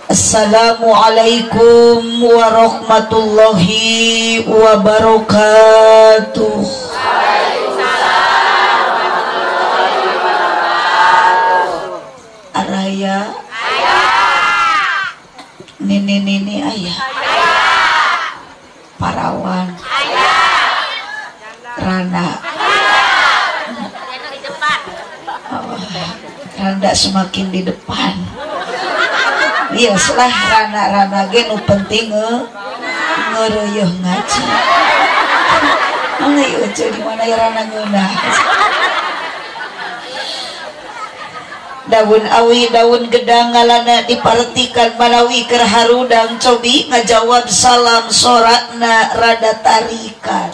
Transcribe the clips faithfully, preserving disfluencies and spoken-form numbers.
Assalamualaikum warahmatullahi wabarakatuh. Waalaikumsalam warahmatullahi wabarakatuh. Araya Ayah. Nini nini ayah. Ayah. Parawan. Ayah. Rana. Ayah. Di depan. Oh, Randa semakin di depan. Iya setelah rana-rana ge nu penting ngeureuh ngaji. Mana ieu di mana ya rana ngeunah. Daun awi daun gedang ngalana dipartikan manawi keur harudang cobi ngajawab salam soratna rada tarikan.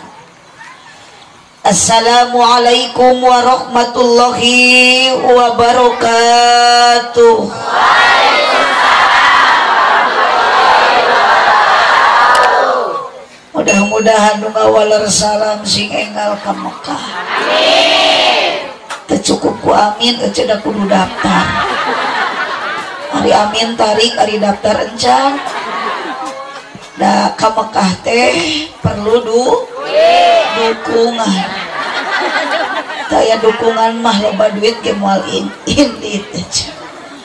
Assalamualaikum warahmatullahi wabarakatuh. Mudah-mudahan nu ngawaler salam sing enggal ka Mekah. Amin. Teu cukup ku amin teu cenah kudu daftar. Ari amin tarik ari daftar encan. Da ka Mekah teh perlu du dukungan. Taya dukungan mah loba duit ge moal indit teh.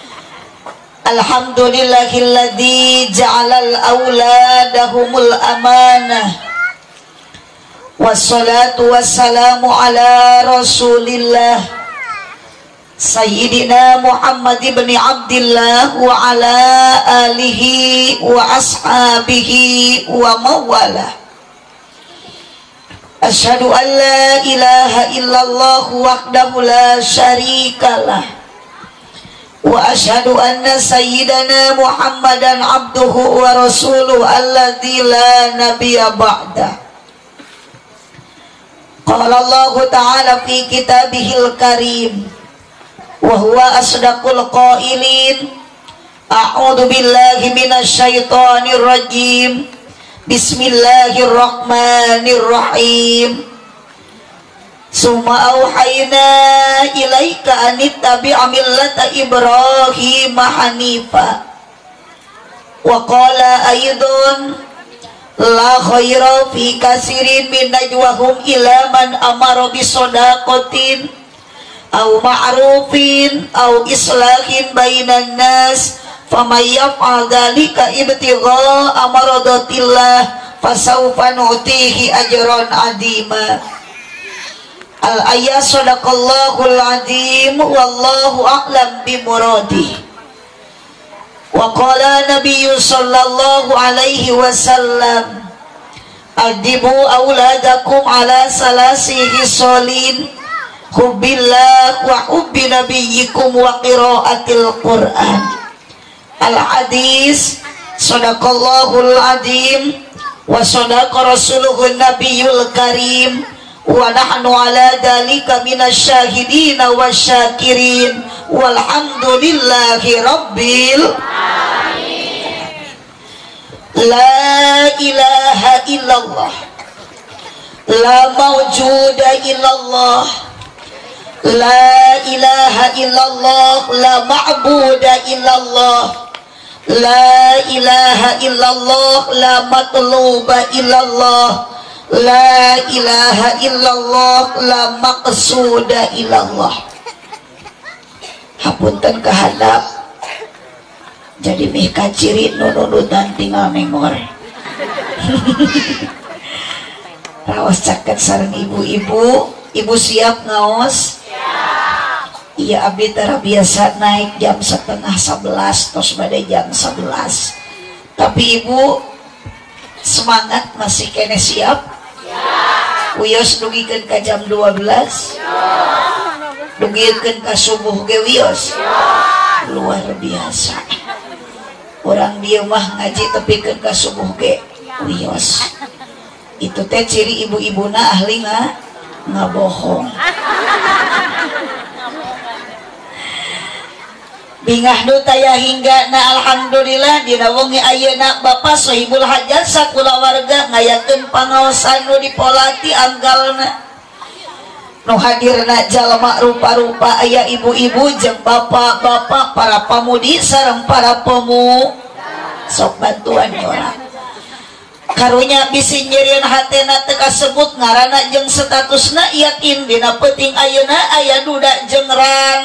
Alhamdulillahilladzi ja'alal auladahumul amanah. Wassalatu wassalamu ala Rasulillah Sayyidina Muhammad ibn Abdillah wa ala alihi wa ashabihi wa mawalah. Asyhadu an la ilaha illallah wahdahu la syarikalah wa asyhadu anna sayyidana Muhammadan abduhu wa rasuluhu alladzi la nabiyya ba'da. Qala Allah ta'ala fi kitabihil karim wa huwa asdaqul qailin. A'udzu billahi minasy syaithanir rajim. Bismillahirrahmanirrahim. Summa auhayna ilaika anittabi'a millata Ibrahim hanifa. Wa qala aydun la khaira fi katsirin min najwahum ila man amara bisadaqatin aw ma'rufin aw islahin bainan nas faman yaf'al dzalika ibtigha'a maradatillah fasawfa nu'tihi ajran 'azima. Al-ayat sadaqallahul azim wallahu a'lam bimuradi. Wa qala nabiyyu sallallahu alaihi wasallam adibu auladakum ala salasi hisolin hubbillah wa hubbi nabiyyikum wa qiraatil Qur'an. Al-hadis sadaqallahul azim wa sadaqa rasuluhun nabiyyul karim wa nahnu ala dalika minasyahidina wasyakirin walhamdulillahi rabbil alamin. La ilaha illallah la mawjuda illallah la ilaha illallah la ma'buda illallah la ilaha illallah la matluba illallah la ilaha illallah la maqsuda illallah. Hapunten kahadap jadi mih kaciri nununutan tinggal nengor. Raos caket sareng ibu-ibu. Ibu siap ngaos? Iya abdi tara biasa naik jam setengah sebelas tos badai jam sebelas. Tapi ibu semangat masih kene siap? Wios dugikeun ka jam dua belas. Dugikeun ka subuh ge wios. Luar biasa. Orang dia mah ngaji tepikeun ka subuh ge wios. Itu teh ciri ibu-ibuna ahli nga ngabohong. Bingah nu taya hingga na alhamdulillah dina wengi ayeuna Bapak Sohibul Hajat sakulawarga ngayakeun pangaosan nu dipolati anggalna. Nu hadirna jalma rupa-rupa aya ibu-ibu jeung bapak-bapak para pamudi sareng para pemuda. sok bantuan orang karunya bisi nyieun hatena teu kasebut ngaranna jeung statusna yakin dina peuting ayeuna aya duda jeung rang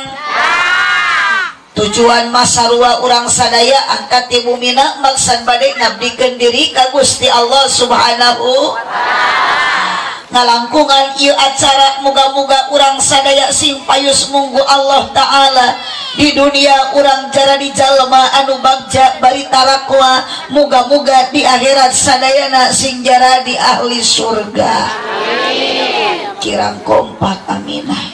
tujuan masarua urang sadaya angkat ti bumina maksud bade ngabdikeun diri ka Gusti Allah Subhanahu ngalangkungan ieu acara muga-muga urang sadaya sing payus munggu Allah Ta'ala di dunia urang jara di jalma anu bagja bari tarakwa muga-muga di akhirat sadayana sing jara di ahli surga amin kirang kompak aminah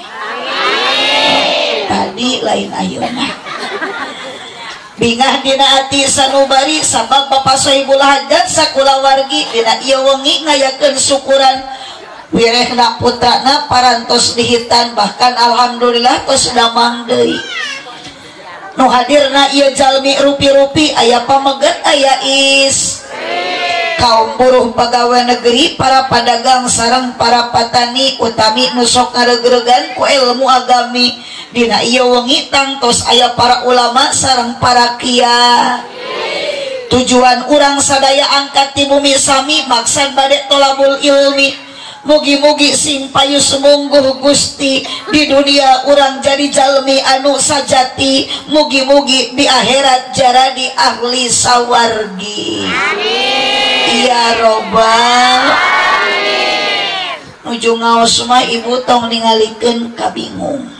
tadi lain ayeuna bingah dina ati sanubari sabab Bapak Sohibul Hajat sakula wargi dina ieu wengi ngayakeun syukuran wirehna putrana parantos dihitan bahkan alhamdulillah tos damang deui nu hadirna ieu jalmi rupi-rupi aya pameget aya is kaum buruh pegawai negeri para pedagang sareng para petani utami nu sok ngaregeregan ku ilmu agami dina ieu wengi tangtos aya para ulama sareng para kiai tujuan urang sadaya angkat ti bumi sami maksud bade tolabul ilmi mugi-mugi sing payus mungguh Gusti di dunia urang jadi jalmi anu sajati mugi-mugi di akhirat jara di ahli sawargi amin ya robbal alamin nuju ngaos mah ibu tong ningalikeun kabingung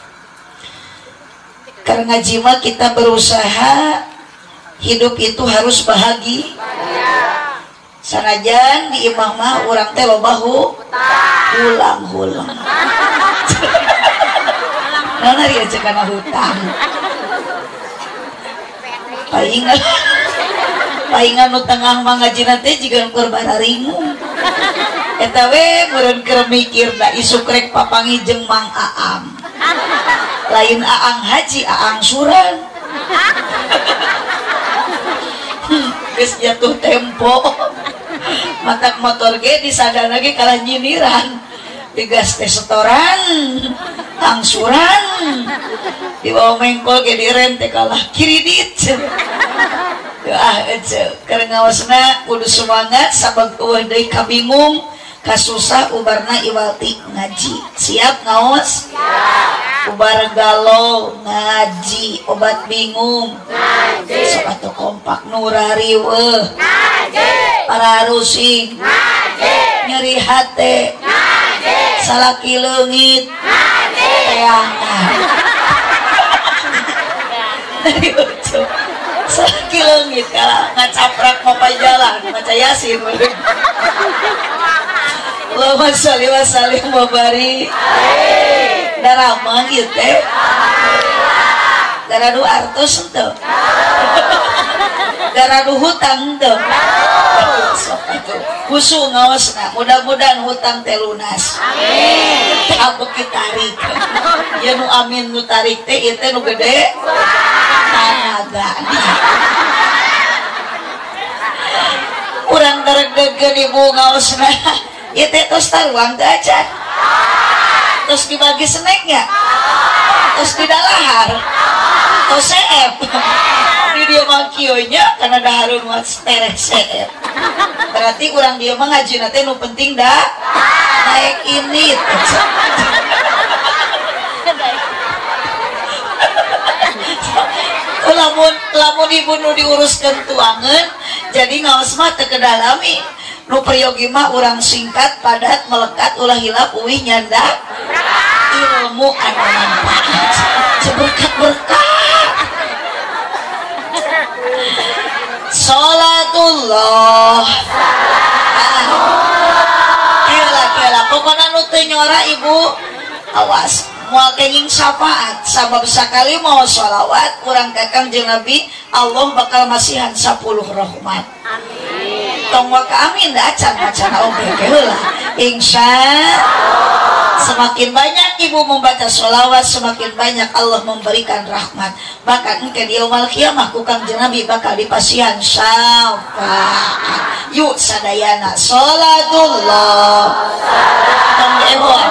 karena ngaji mah kita berusaha hidup itu harus bahagia sanajan di imah mah urang teh lobahu ulang-ulang nana dia cek kana hutang paingan paingan nu tengah mah ngajina teh jiga korban ringung eta we meureun keur mikir da isuk rek papangi jeung Mang Aam lain Aang Haji Aang Suran geus jatuh tempo matak motor ge disadar lagi kalah nyiniran digas teh setoran angsuran dibawa mengkol ge direm teh kalah kiridit ah ece keur ngaosna kudu semangat sabab eueuh deui kabingung kasusah ubarna iwalti ngaji siap ngaos siap ubar galau ngaji obat bingung ngaji sok atuh kompak nurari weuh ngaji para rusing ngaji nyeri hate ngaji salaki leungit ngaji teangan dari lucu salaki leungit kalah ngacaprak mopai jalan maca yasin Allahumma sholli wa sallim wa barik daramang ieu teh garadu artos henteu garadu hutang henteu sok atuh kusu ngaosna mudah-mudahan hutang teh lunas amin abuk ditarik ya nu amin nu tarik teh ieu teh nu gede tanaga urang daregegeun ibu ngaosna ieu teh tos taruang teh acan tos dibagi snacknya tos didalahar tos seep di dia mah kionya karena daharun wat tereh seep berarti urang dia mah ngajina teh nu penting dah naik ini lamun lamun ibu nu diuruskeun tuangan jadi ngaos mah teu kedalami nu peryogi mah urang singkat padat melekat ulah hilap uwih nyanda ilmu anu manfaat seberkat-berkat salatullah kela-kela pokoknya nu teu nyora ibu awas moal kenging syafaat sabab sakali mau sholawat urang kakang jeung Nabi Allah bakal masihan sepuluh rahmat amin tong waka amin da acan macan oge heula insya semakin banyak ibu membaca sholawat semakin banyak Allah memberikan rahmat bahkan engke di yaumul kiamah ku Kangjeng Nabi bakal dipasihan syafaat yuk sadayana salatullah tong ehon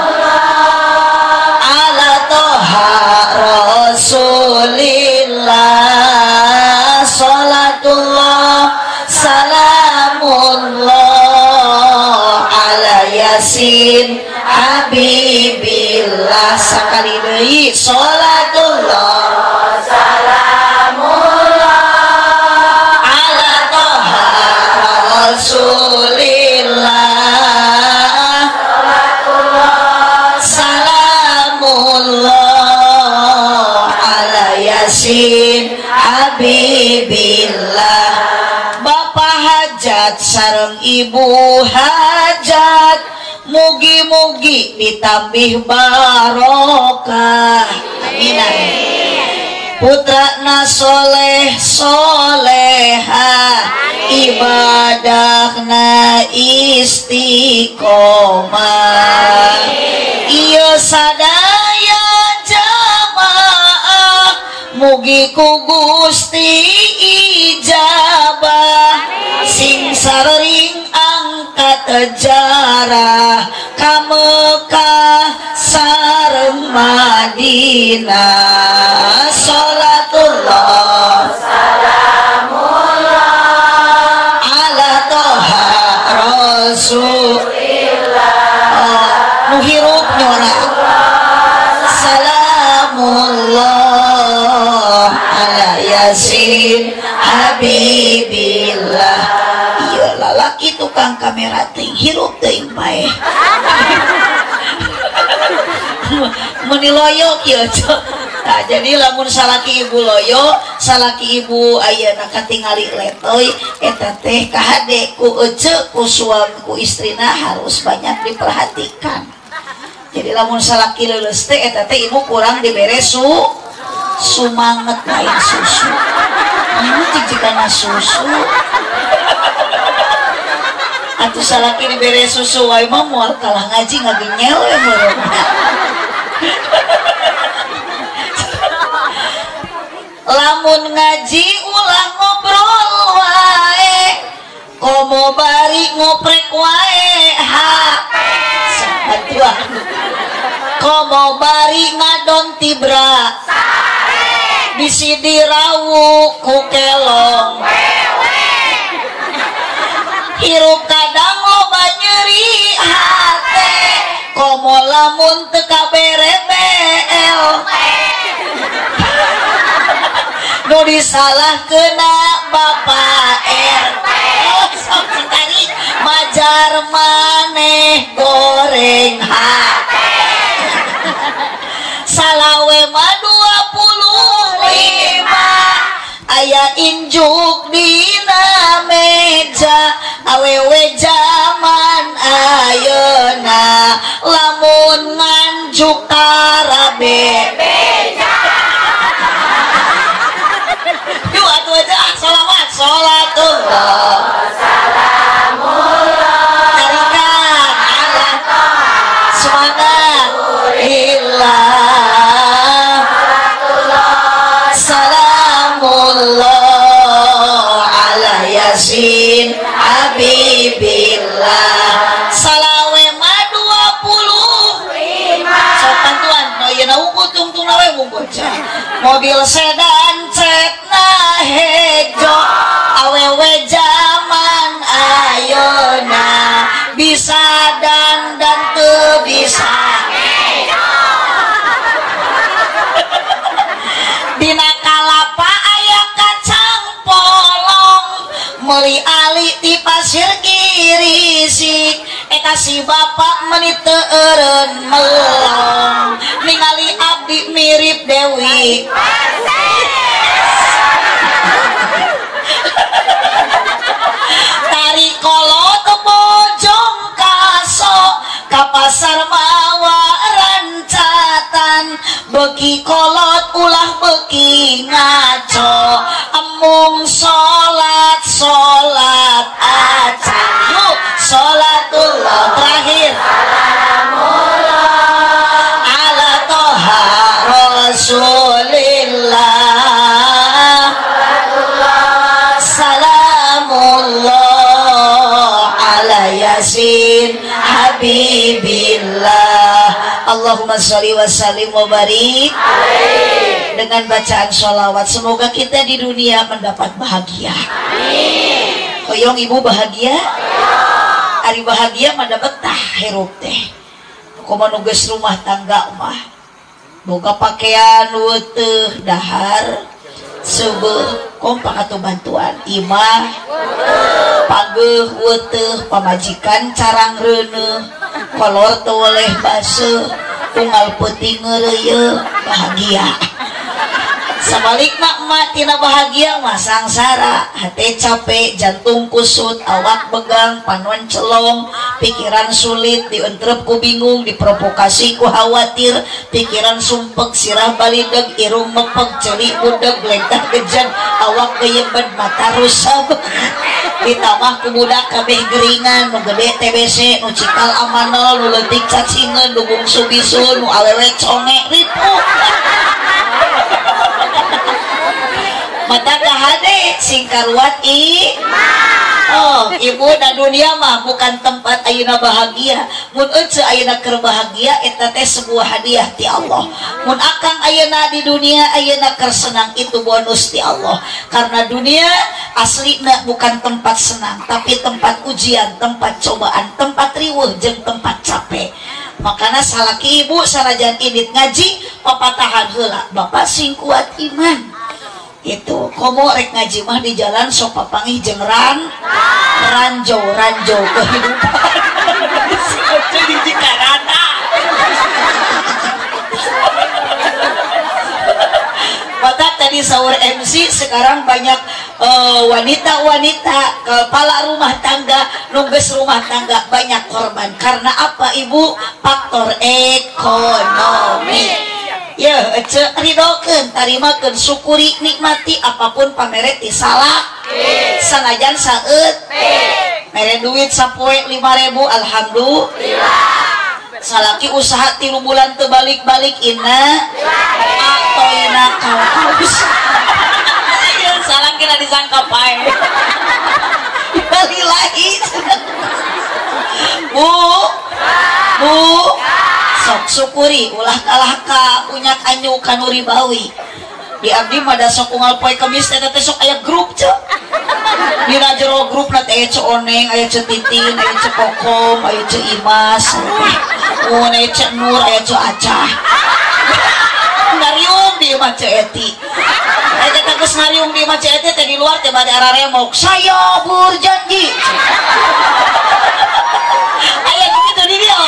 ala toha rasulillah salatullah sakali deui sholatullah Salamullah ala toha rasulillah salamullah ala yasin habibillah bapak hajat sareng ibu hajat mugi-mugi ditambih barokah amin putrana soleh soleha ibadahna istiqomah ieu sadaya jamaah mugi ku Gusti ijabah sing sareng angkat jarah ka Mekah sareng Madinah sholatullah salamullah ala toha rasulillah nu hirup nyora salamullah ala yasin habibillah iya lalaki tukang kamera ting hirup teuing bae meniloyo kieu nah jadi lamun salaki ibu loyo salaki ibu ayeuna katingali letoy eta teh kahade ku ece ku suami ku istrina harus banyak diperhatikan jadi lamun salaki leuleus teh eta teh ibu kurang dibere su sumanget lain susu ini jigana susu atuh salaki dibere susu wae mah moal kalah ngaji ngagenyel we meureun lamun ngaji ulah ngobrol wae komo bari ngoprek wae ha sahatua komo bari ngadon tibra bisi dirawu ku kelong hirup kadang loba nyeri hate komo lamun teu kabere bel nu disalahkeuna Bapak R T sok sekali majar maneh goreng hate salawe mah dua puluh lima aya injuk dina meja awewe zaman ayeuna lamun nganjuk karabe yuk atuh aja salawat sholatullah salamullah tarikan ala semangat lillah salamullah ala yasin habibillah salawe ma dua puluh lima sopan tuan no yeuna unggul tungtung nawe unggul mobil sedan cetna hejo awewe zaman ayeuna bisa dan dan teu bisa dina kalapa aya kacang polong meuli ali ti pasir girisik eta si bapak meuni teu eureun melong ningali abdi mirip Dewi tari kolot bojong kaso ka pasar mawa rancatan beki kolot ulah beki ngaco emung salat salat acan yuk sholatullah terakhir salamullah ala toha rasulillah salamullah ala yasin habibillah Allahumma sholli wa sallim wa barik dengan bacaan sholawat semoga kita di dunia mendapat bahagia. Amin. Hoyong ibu bahagia? Ari bahagia mendapat tah hirup teh. Kumaha nu geus rumah tangga mah boga pakaian weteuh dahar seubeuh kompak atau bantuan imah pageuh weteuh pamajikan carang reuneuh kolor teu oleh baseuh unggal peuting ngeureuyeun bahagia. Sabalikna emak tina bahagia mah sangsara, hate capek, jantung kusut, awak begang, panuan celong, pikiran sulit, dientrep ku bingung, diprovokasi ku khawatir, pikiran sumpek, sirah balideg, irung mepeg, celik budeg, lentah gejan, awak geyebed, mata rusab. Ditambah ku budak kabeh geringan, nu gede T B C, nu cikal amanol, nu leutik cacingeun, nu bungsu bisul, nu awewe conge ripu. Mata kahade singkaruat i oh ibu da dunia mah bukan tempat ayeuna bahagia, mun euceu ayeuna keur bahagia eta teh sebuah hadiah ti Allah. Mun akang ayeuna di dunia ayeuna keur senang itu bonus ti Allah, karena dunia aslina bukan tempat senang tapi tempat ujian, tempat cobaan, tempat riweuh jeung tempat capek. Makanya salaki ibu sanajan indit ngaji papatahan heula bapak sing kuat iman itu komo rek ngaji mah di jalan sok papangih jeung ran ranjo ranjo kehidupan jadi Cikarana. Maka tadi sahur M C sekarang banyak wanita-wanita uh, kepala rumah tangga nungges rumah tangga banyak korban karena apa ibu? Faktor ekonomi. Ya, cek ridokeun, tarimakeun, syukuri, nikmati apapun pamere ti salak. Sanajan saeut. Mere duit sapoe lima ribu alhamdulillah. Salaki usaha tilu bulan teu balik-balik inna atoina kaus. Ya salah kira disangka pae. Balilahi. Bu. Bu. Sok syukuri ulah kalah ka unyak anyu kanu ribawi di abdi mah da sok unggal poe kemis teh teh sok aya grup ce dina jero grup na teh ce oneng aya ce titin aya ce kokom aya ce imas mun aya ce nur aya ce acah ngariung di imah ce eti aya teh geus ngariung di imah ce eti teh di luar teh bade araremok saya berjanji aya kitu di dia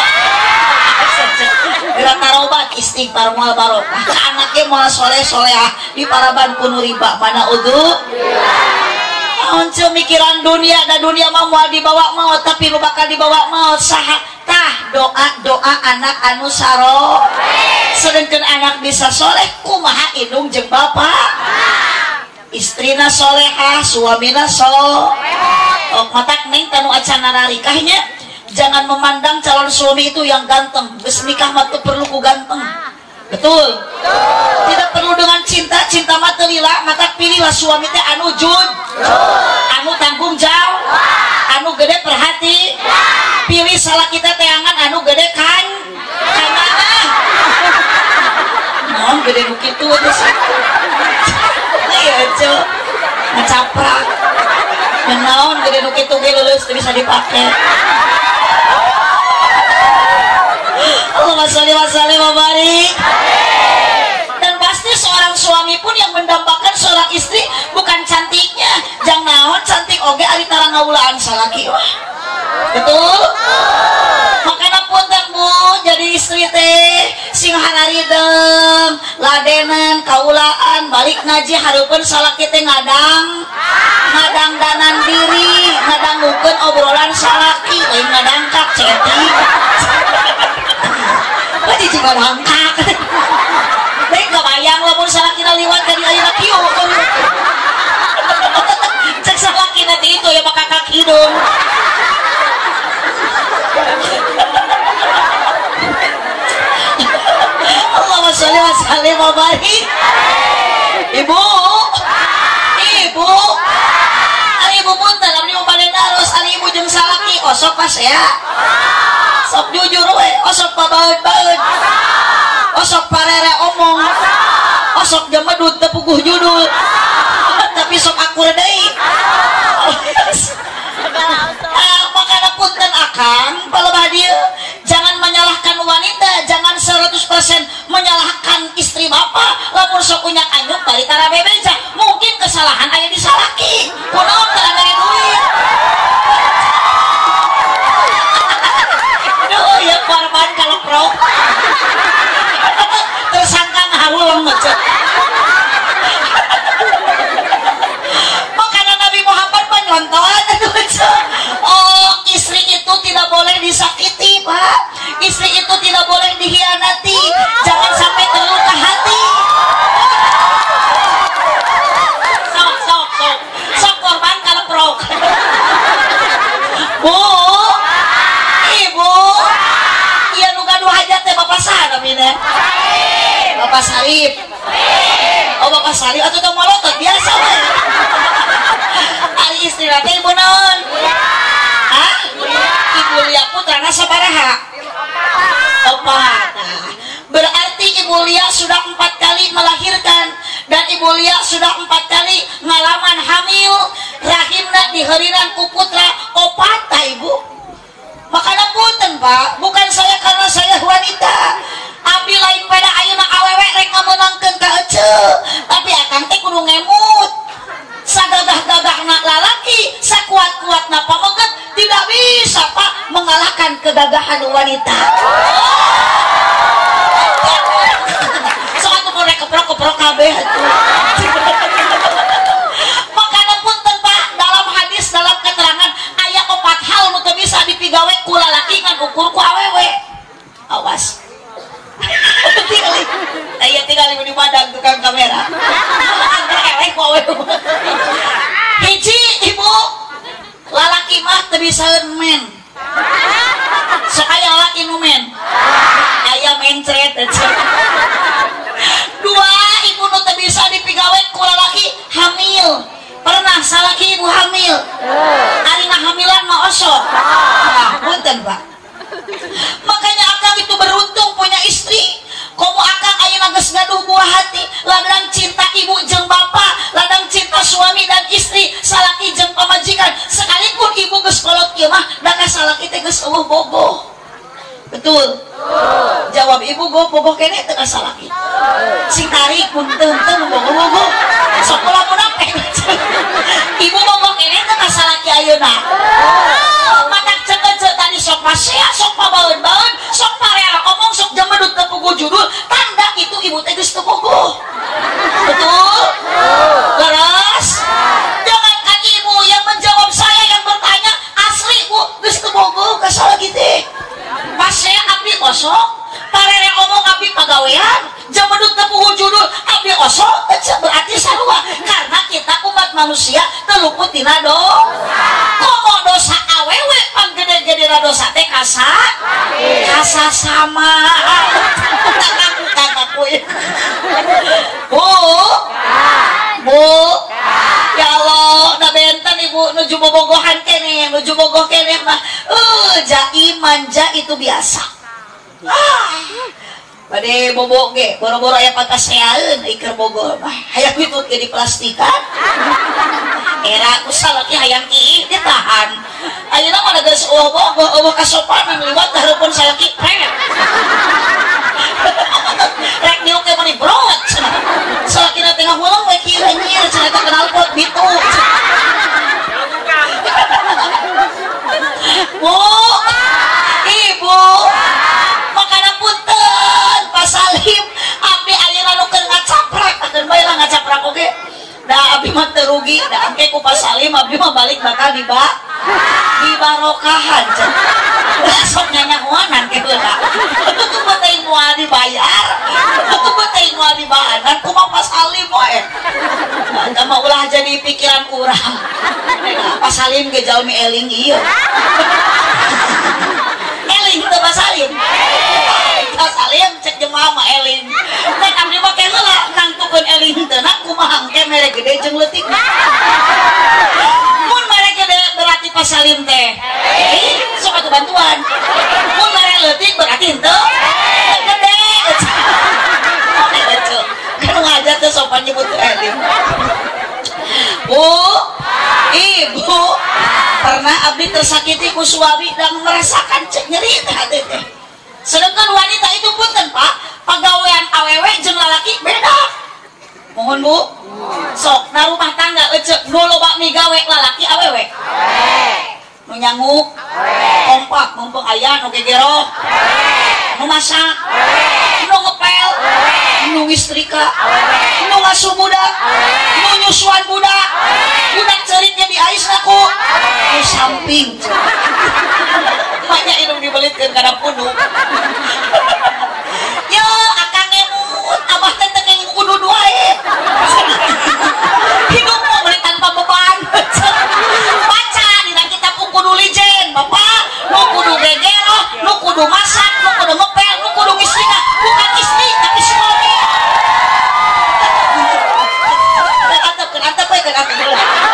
gerak tarobat istighfar moal barokah ka anaknya moal soleh solehah di paraban kuno riba mana udu naon mikiran dunia da dunia mah moal dibawa maut tapi lu bakal dibawa maut saha tah doa doa anak anu saro sedengkeun anak bisa soleh kumaha indung jeung bapak istrina solehah suamina soleh oh matak neng tanu acan narikahnya. Jangan memandang calon suami itu yang ganteng. Geus nikah mah teu perlu ku ganteng. Betul? Tidak perlu dengan cinta, cinta mah teu lila, maka pilihlah suami teh anu jujur, anu tanggung jawab, anu gede perhati. Pilih salah kita teangan anu gede kan. Kana ah. Naon gede nu kitu teh. Iya, Ce. Ngacaprak. Naon gede nu kitu ge leuleus teu bisa dipake. Allahumma sholli wa sallim wa barik. Dan pasti seorang suami pun yang mendambakan seorang istri bukan cantiknya, jang naon cantik oge ari tara ngawulaan salaki wah. Betul? Makanya punten Bu, jadi istri teh sing hanarideng, ladenan, kaulaan, balik ngaji hareupeun salaki teh ngadang, ngadang danan diri, ngadangukeun obrolan salaki, lain ngadangkak ceting. Tadi juga bangkak. Baik gak bayang lamun salakina liwat dari ayeuna kieu. Cek salakina teh itu ya maka kaki dong. Allahumma sholli wa sallim wa barik. Ibu. Ibu. Ari ibu punten abdi mau bade daros ari ibu jeung salaki osok pas ya. Sok jujur we, osok pabaeud-baeud. Osok parere omong. Osok jamedut teu puguh judul. Tapi sok akur deui. Ah, makana punten akang, palebah dieu jangan menyalahkan wanita, jangan seratus persen menyalahkan unyak anyuk balik tara bebeja mungkin kesalahan aya di salaki kunaon teu ada duit aduh ya korban kalau pro tersangka ngahuleng macet makanya Nabi Muhammad menyonton oh istri itu tidak boleh disakiti Pak, istri itu tidak boleh dihianati, jangan sampai terluka hati. Sok sok sok sok korban kalau pro Bu Ibu iya nu gaduh hajat teh Bapak saha namina Bapak Sarip oh Bapak Sarip atau tong molotot biasa we ari istri teh ibu naon hah Ibu Lia putrana sabaraha opat berarti Ibu Lia sudah empat kali melahirkan dan Ibu Lia sudah empat kali ngalaman hamil rahimna diherinan ku putra opat ta Ibu makanya punten Pak bukan saya karena saya wanita abdi lain pada ayeuna awewe rek ngamenangkeun ka ece tapi akang teh kudu ngemut sagagah-gagahna lalaki sakuat-kuatna pameget tidak bisa Pak mengalahkan kegagahan wanita soalnya mau rek keprok-keprok kabeh makanya punten Pak dalam hadis dalam keterangan aya opat hal nu teu bisa dipigawe ku lalaki ngan ukur ku awewe awas tinggal aya tinggal di badan tukang kamera eleh ku awewe hiji Ibu lalaki mah teu bisa men sok aya lalaki nu men aya mencret dua Ibu nu teu bisa dipigawe ku lalaki hamil pernah salaki Ibu hamil arina hamilan mah osok nah punten Pak makanya akang itu beruntung punya istri komo akang ayeuna geus gaduh buah hati ladang cinta ibu jeung bapak ladang cinta suami dan istri salaki jeung pamajikan sekalipun ibu geus kolot kieu mah da ka salaki teh geus eueuh bogoh betul jawab ibu go bogoh kene teu ka salaki sing tarik pun teu teu bogoh-bogoh sok lamun ape ibu bogoh kene teu ka salaki ayeuna matak ceuk-ceuk tadi sok pasea sok pabaeun-baeun sok parera omong sok jemedut teu puguh judul tanda itu ibu teh geus teu bogoh betul leres jangan kan ibu yang menjawab saya yang bertanya asli Bu geus teu bogoh ka salaki teh pasea abdi osok parere omong abdi pagawean jemedut teu puguh judul abdi osok berarti sarua karena kita umat manusia teu luput tina dosa komo dosa awewe panggede-gedena dosa teh kasa kasa sama kakak-kakak Bu Bu ya Allah da benten Ibu nuju bobogohan kene nuju bogoh kene mah uh jai manja itu biasa ah bade bobo ge boro-boro aya pataseaeun iker bogoh mah hayang ditut ge diplastikan era usah lagi hayang kieu ditahan ayeuna mah geus eueuh bogoh eueuh kasopanan liwat hareupeun salaki rek rek diuk teh mani brot salakina tengah hulang we kieu anjir cenah kenal pot bitu Bu Ibu makana punten Pak Salim abdi ayeuna nu keur ngacaprak akeun bae lah ngacaprak oge da abdi mah teu rugi da engke ku Pak Salim abdi mah balik bakal diba dibarokahan cenah sok nyanyahoanan ke heula atuh teu teuing moal dibayar atuh teu teuing moal dibaanan kumaha Pak Salim we eta mah ulah jadi pikiran urang Pak Salim ge jalmi eling ieu eling teu Pak Salim Pak Salim cek jemaah mah eling nek abdi mah ke heula nangtukeun eling teu na kumaha engke mere gede jeung leutik mun mere gede berarti Pak Salim teh sok atuh bantuan mun mere leutik berarti henteu gede kan ngajak teh sopan nyebut eling Bu Ibu pernah abdi tersakiti ku suami dan merasakan cek nyeri hati teh sedangkan wanita itu punten Pak pagawean awewe jeung lalaki beda mohon Bu. Sok na rumah tangga ecek nu loba migawe lalaki awewe. Nu nyanguk, kompak mumpung aya nu gegero, nu masak, nu ngepel, nu istrika, nu ngasuh budak, nu nyusuan budak, budak ceritnya di ais aku, nu samping. Banyak hidung dibelitkeun kana punuk. Yo akang emut, abah teh teu nging udud wae. Hidup mau beli tanpa beban. Baca dina kitab kudu lijen, Bapak. Lu kudu gegero, lu kudu masak, lu kudu ngepel, lu kudu istrika, bukan istri tapi suami. Antep kan antep we kan antep.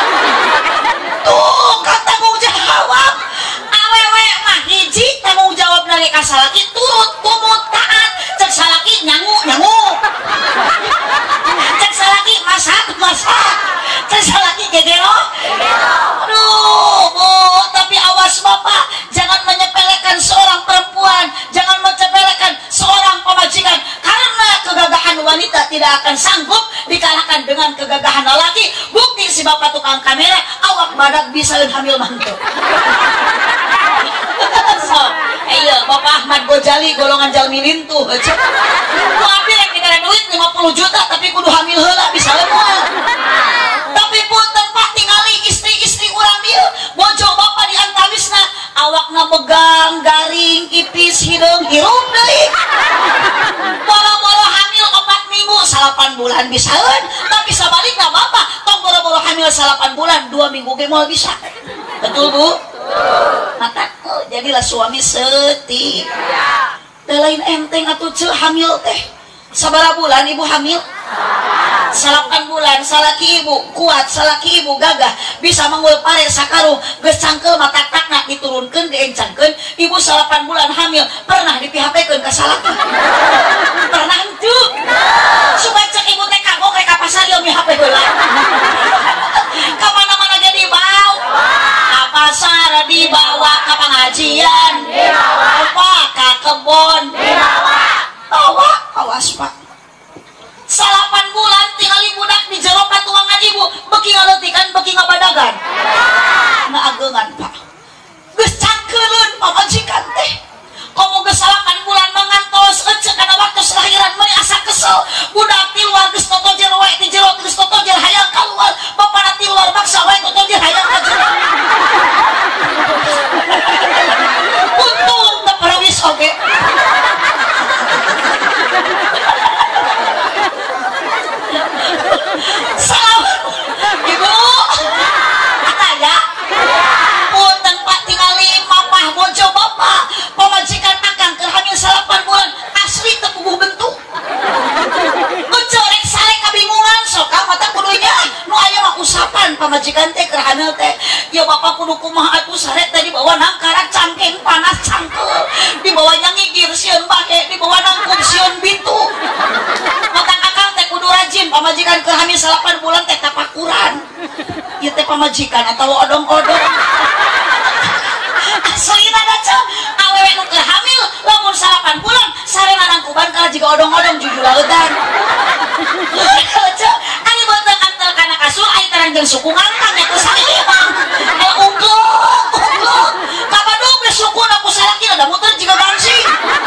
Tuh kan tanggung jawab. Awewe mah hiji tanggung jawab dari ka salaki turut tumut taat. Cek salaki nyangu nyangu. Cek salaki masak masak. Cek salaki gegero. Aduh, Bu, tapi awas Bapak, jangan menyepelekan seorang perempuan, jangan menyepelekan seorang pemajikan, karena kegagahan wanita tidak akan sanggup dikalahkan dengan kegagahan lelaki. Bukti si Bapak tukang kamera, awak badak bisa hamil mantu. So, ayo Bapak Ahmad Gojali golongan jalmi lintuh. Ku ambil yang kita duit lima puluh juta tapi kudu hamil heula bisa lemoal. Tapi pun tempat tinggali istri-istri urang ieu, bojo Bapak diantawisna awakna megang, garing, ipis, hideung, hirup deui. Boro-boro hamil opat minggu, salapan bulan bisaeun, tapi sabalikna Bapak tong boro-boro hamil salapan bulan, dua minggu ge moal bisa. Betul Bu? Maka oh, jadilah suami setia. Teh lain enteng atuh ceu hamil teh. Sabaraha bulan ibu hamil? Salapan bulan. Salaki ibu kuat, salaki ibu gagah, bisa manggul pare sakarung, geus cangkeul mata takna diturunkeun diencangkeun. Ibu salapan bulan hamil, pernah di P H P-keun ka salaki? Pernah henteu? Supaya cek ibu teh kagok rek ka pasar ieu mi H P heula. Ka mana-mana jadi bau. Ka pasar dibawa, ka pengajian dibawa, apa ka kebon dibawa. Bawa, awas Pak. Salapan bulan tinggali budak di jero patuangan ibu, beki ngaleutikan, beki ngabadagan. Ngaageungan Pak. Geus cangkeulun pamajikan teh. Komo geus salapan bulan mangantos eceu kana waktu lahiran meni asa kesel. Budak ti luar geus totojel wae, ti jero geus totojel hayang kaluar. Bapana ti luar maksa wae totojel hayang ka jero. Untung teu parawis oge. Salam Ibu Ataya punten Pak tingali mapah bojo Bapak pemajikan akang keur hamil salapan bulan asli teu puguh bentuk ucul rek sare kabingungan sok ka mata kudunya nu aya mah usapan pamajikan teh keur hamil teh ya Bapak kudu kumaha atuh sare teh dibawa nangkara cangkeng panas cangkel dibawa nyangigir sieun bage dibawa nangkung sieun bitu mata akang teh kudu rajin pamajikan keur hamil salapan bulan teh tapakuran ieu teh pamajikan atau odong-odong aslina daca awewe nu keur hamil lamun salapan bulan sarena nangkuban kala jiga odong-odong jujur lautan daca ari beuteung antel kana kasur ai terang jeung suku ngantang eta salieu mah aya unggul unggul kabadung geus sukuna ku salaki da muter jiga gansing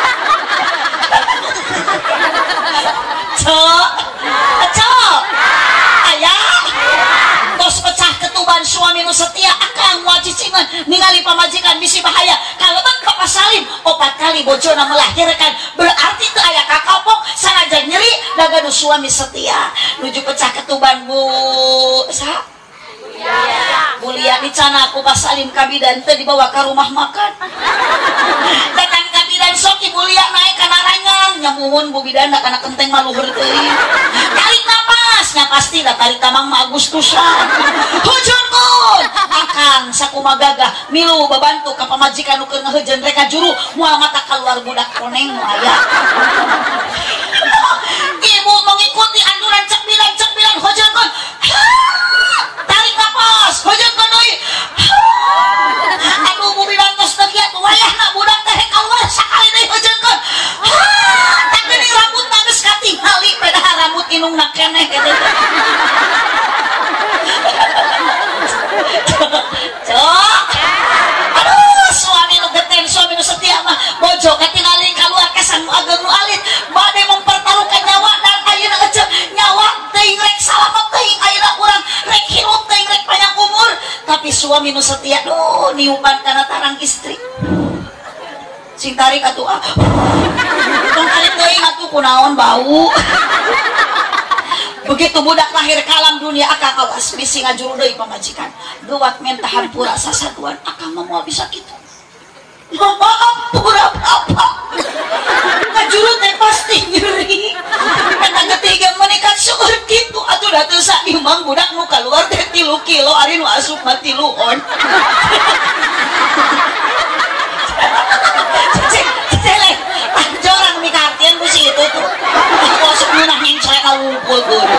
cok cok ayah tos pecah ketuban suami nu setia akang wajicingan ningali pamajikan bisi bahaya kalebet Bapak Salim opat kali bojona melahirkan berarti teu aya kakapok sanajan nyeri dagadu suami setia nuju pecah ketuban Bu sa Mulia dicana aku Pak Salim kabidan teu dibawa ke rumah makan datang kabidan sok Ibu Lia naik kana rangang nyamuhun Bu Bidana kana kenteng maluhur teuing tarik napas nya pasti da tarik tamang ma Agustusan hujurkun akang sakuma gagah milu babantu ka pamajikan nu keur ngaheujeun reka juru moal mata kaluar budak koneng nu aya ibu mengikuti anjuran cek bilan cek bilan hujurkun tarik napas hujurkun deui aduh Bu Bidan tos teu kieu wayahna budak teh kaluar sakali deui hujurkun tapi ini rambut geus katingali padahal rambut inungna keneh gitu tapi suami nu setia duh niupan kana tarang istri sing tarik atuh ah tong tarik teuing atuh kunaon bau. Begitu budak lahir ke alam dunia akang awas bisi ngajuru deui pamajikan geuwat minta hampura sasatuan akang mah moal bisa kitu mama hampura apa ngajuru teh pasti nyeri eta ketiga menikah syukur kitu atuh da teu saimbang budak nu kaluar teh tilu kilo ari nu asup mah tilu on. Celek anjoran mikartieun ku si itu tuh masuk munah yang saya ngawungkul guru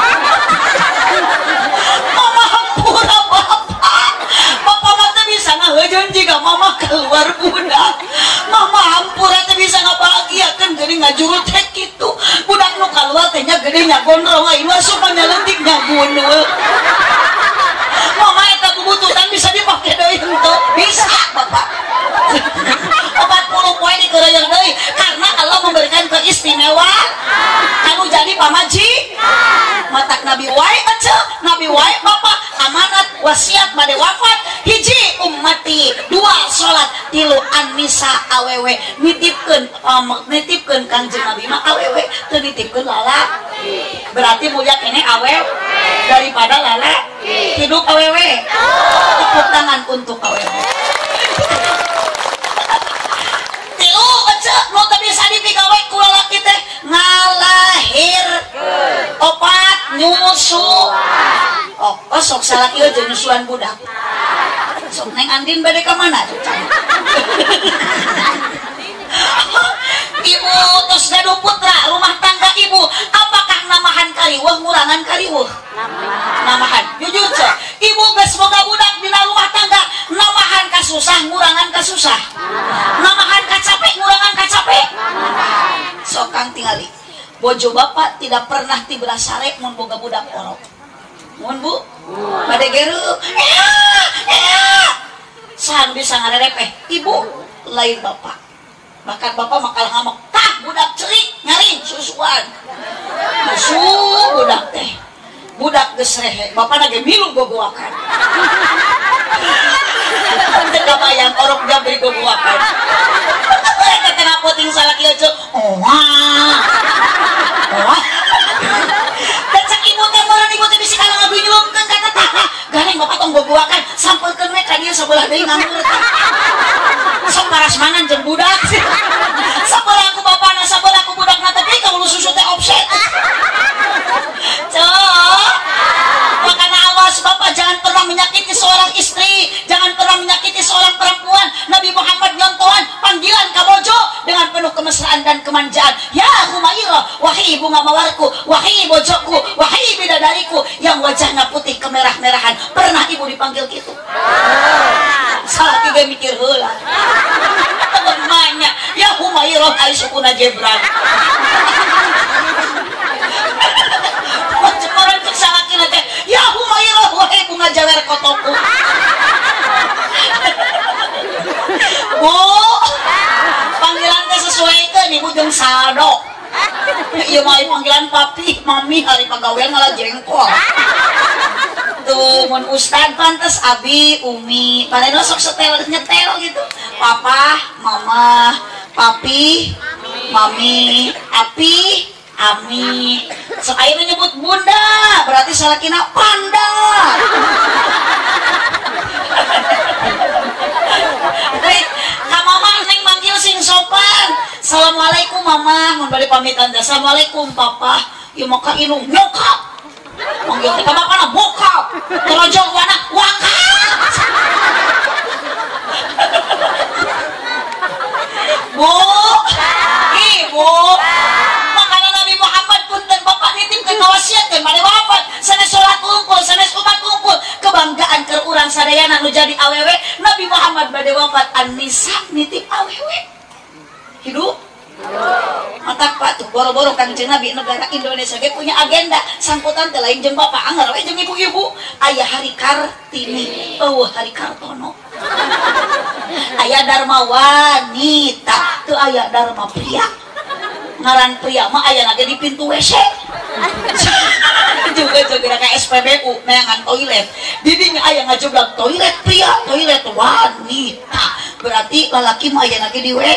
mama hampura bapak bapak mah teh bisa ngahejeun jika mama keluar budak mama hampura teh bisa ngabahagiakeun geuning ngajuru teh kitu budak nu kaluar teh nya gede nya gondrong ai masuk mah nyaleuntik nya gunul mama eta kebutuhan bisa dipake deui henteu bisa bapak empat puluh poin dikeroyong deui karena Allah memberikan keistimewaan kamu jadi pamaji matak nabi wae aja nabi wae bapak amanat wasiat bade wafat hiji ummati dua salat tilu an-nisa awewe nitipkeun um, nitipkeun kangjeng nabi mah awewe teu nitipkeun lalaki berarti mulia kene awewe daripada lalaki hidup awewe tepuk tangan untuk awewe tilu aja nu teu bisa dipigawe ku lalaki teh ngalahir opat nyusu oh, oh sok salaki aja nyusuan budak sok neng Andin bade ke mana tuh ibu terus gaduh putra rumah tangga ibu apakah namahan kariweuh ngurangan kariweuh namahan jujur cek ibu geus boga budak dina rumah tangga namahan kasusah ngurangan kasusah namahan kacapek ngurangan kacapek sok kang tingali bojo bapak tidak pernah tibra sare mun boga budak orok mun bu bade geureuh eh eh sahan bisa ngarerepeh ibu lain bapak bahkan bapak makal ngamuk tah budak cerik nyari susuan musu budak teh budak geus rehe bapak nage milu gogoakan teu kabayang orok jabri gogoakan eta teh napoting salaki aja oh oh dan cak ibu teh meureun ibu teh bisi kana ngadunyulungkeun kana tah gareng bapak tong gogoakan sampeukeun we ka dieu sabelah deui nganggur sok parasmanan jeung budak sabelah aku bapana sabelah aku budakna tapi kamu susu teh offset cok makanya awas bapak jangan pernah menyakiti seorang istri jangan pernah menyakiti seorang perempuan Nabi Muhammad nyontohan panggilan kabojo dengan penuh kemesraan dan kemanjaan ya Humairah wahai bunga mawarku wahai bojoku wahai bidadariku yang wajahnya putih kemerah-merahan pernah ibu dipanggil gitu salah tiga mikir heula temennya ya Humairah ai sukuna jebran orang kesalakin aja ya Humairah wahai bunga jawer kotoku bu panggilan teh sesuai ke ibu jeung saldo ieu mah panggilan papi mami hari pagawean ngalah jengkol tuh mun ustad pantes abi umi padahal sok setel nyetel gitu papa mama papi mami api ami sok ayeuna nyebut bunda berarti salakina panda ka mama neng manggil sing sopan assalamualaikum mama mun bade pamitan teh assalamualaikum papa ieu mah ka indung nyokap manggil teh ka bapana bokap terojong wana wakap bu ibu makanya Nabi Muhammad punten bapak nitipkeun wasiat teh mari wafat sanes salat unggul sanes umat unggul kebanggaan keur urang sadayana nu jadi awewe Nabi Muhammad bade wafat an-nisa nitip awewe hidup matak pak tuh boro-boro kanjeng Nabi negara Indonesia ge punya agenda sangkutan teh lain jeung bapak anggar we jeung ibu-ibu aya hari Kartini eueuh hari Kartono aya Dharma wanita teu aya Dharma pria ngaran pria mah aya lagi di pintu W C juga juga kayak S P B U neangan toilet didinya aya ngajoblang toilet pria toilet wanita berarti lalaki mah aya lagi di we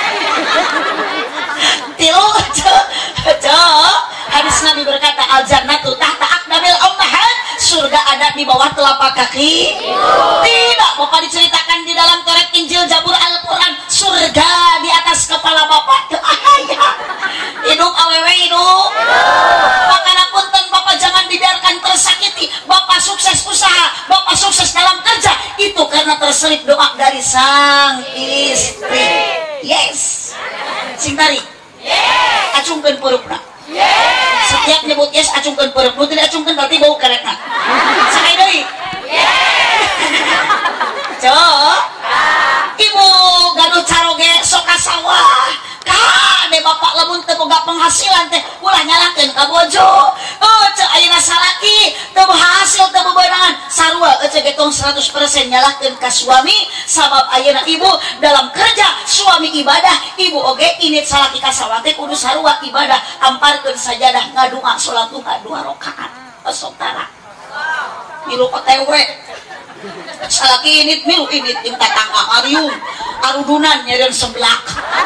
tilu aja aja hadis Nabi berkata al jannatu tahta aqdamil ummahat surga ada di bawah telapak kaki tidak bapak diceritakan di dalam Taurat Injil Zabur Al-Quran surga di atas kepala bapak teu aya hidup awewe hidup makanya punten bapak jangan dibiarkan tersakiti bapak sukses usaha bapak sukses dalam kerja itu karena terselip doa dari sang istri yes sing tarik yes acungkeun peurupna yes setiap nyebut yes acungkeun peurup nu tidak acungkeun berarti bau kerekna sakali deui yes cok ibu gaduh caroge sok ka sawah kade bapak lamun teu boga penghasilan teh ulah nyalakeun ka bojo heuh ceu ayeuna salaki teu hasil teu bebeunangan sarua ece getong seratus persen nyalakeun ka suami sabab ayeuna ibu dalam kerja suami ibadah ibu oge init salaki ka sawah teh kudu sarua ibadah amparkeun sajadah ngadua salat duha dua rakaat sok tara milu O T W salaki init milu init jeung tatangga Marium arudunan nyeureun seblak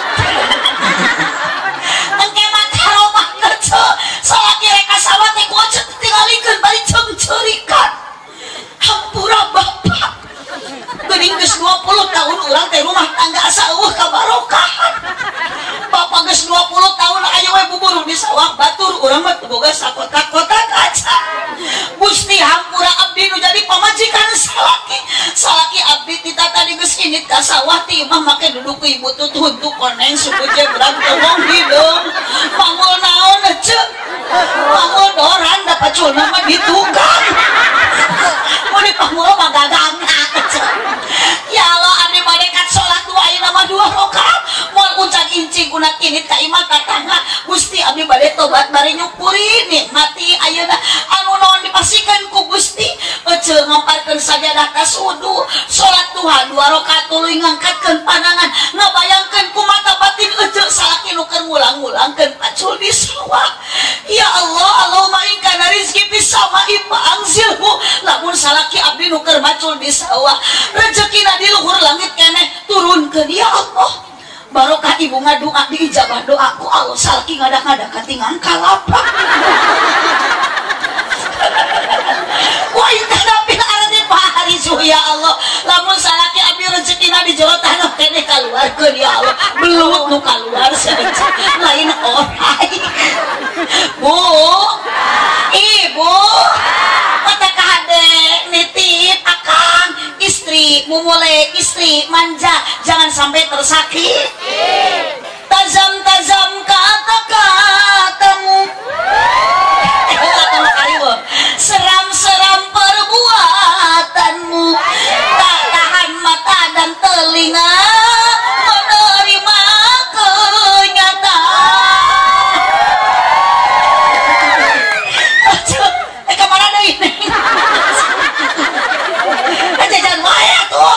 engke mah karomah ngece salaki rek ka sawah teh ku oce tingalikeun bari cengceurikan hampura bapak geuning geus dua puluh tahun urang teh rumah tangga asa eueuh kabarokahan bapak geus dua puluh tahun aya we bubur di sawah batur urang mah teu boga sakota-kota kaca Gusti hampura abdi nu jadi pamajikan salaki salaki abdi tita tadi geus init ka sawah ti imah make duduk ku ibu tutuhun tu koneng suku jebrang tewong hideung mangul naon ceuk mangul doran da paculna mah di tukang mun dipamul mah gagangna ya Allah abdi bade kat salat dua ayeuna mah dua rakaat moal uncak incing kuna kinit ka imah tatangga Gusti abdi bade tobat bari nyukuri nikmati ayeuna anu naon dipasikeun ku Gusti ece ngamparkeun sajadah ka sudu salat duha dua rakaat tuluy ngangkatkeun pandangan ngabayangkeun ku mata batin ece salaki nu keur ngulang-ngulangkeun pacul di sawah ya Allah Allahumma in kana rizqi fis sama'i fa anzilhu lamun salaki abdi nu keur macul di sawah rezekina di luhur langit keneh turunkeun ya Allah barokah ibu ngadua diijabah doaku Allah salaki ngadak-ngadak katingan kalapa wa inna bil ardi faharisu ya Allah lamun salaki abdi rezekina di jero tanah keneh kaluarkeun ya Allah belut nu kaluar saja lain orang bu ibu mata kahade nitip akang istri mumule istri manja jangan sampai tersakiti tajam-tajam kata-katamu seram-seram perbuatanmu tak tahan mata dan telinga menerima kenyataan eh kemana deh ini jajan maya tuh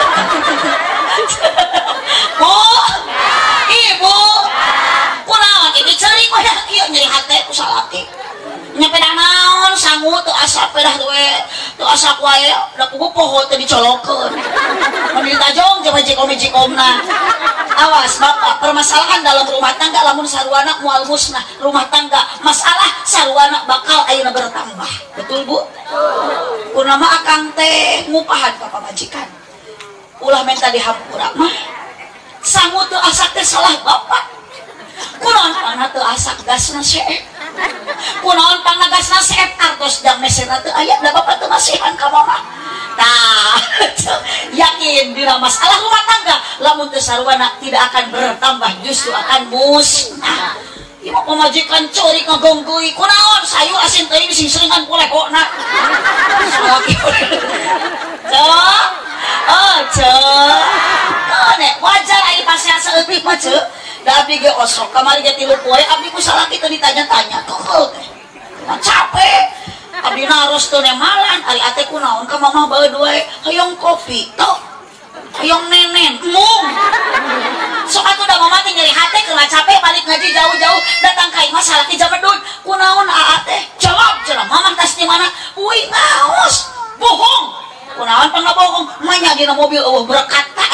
bu ibu kunaon ini ceri maya kieu nyeri hate ku salaki nyepeda naon sangu teu asa pedah we teu asa wae da puguh poho teu dicolokeun mun ditajong coba jikom-jikomna awas bapak permasalahan dalam rumah tangga lamun sarwana moal musnah rumah tangga masalah sarwana bakal ayeuna bertambah betul bu kunaon akang teh ngupahan ka pamajikan ulah menta dihampura mah sangu teu asa teh salah bapak kunaon pangna teu asa gasna seep kunaon pangna gasna seep artos dang mesena teu aya da bapak teu masihan ka mama nah yakin dina masalah rumah tangga lamun teu sarwana tidak akan bertambah justru akan musnah ibu pemajikan curi ngagonggui kunaon sayur asin teuing sing seringan kulehona salaki cok oh cok oh nek wajar ai pasien saeutik mah cek da abdi ge osok kamari ge tilu poe abdi ku salaki teu ditanya-tanya keukeul teh capek abdi naros teu nemalan ari ate kunaon ka mama baeud we hoyong kopi tok Ayong nenen mung sok atuh da mama teh nyeri hate keur capek balik ngaji jauh-jauh datang ka imah salaki jamedun kunaon aa teh jawab cenah mama tas di mana uih ngaos bohong kunaon pang bohong manya dina mobil eueuh berkat ta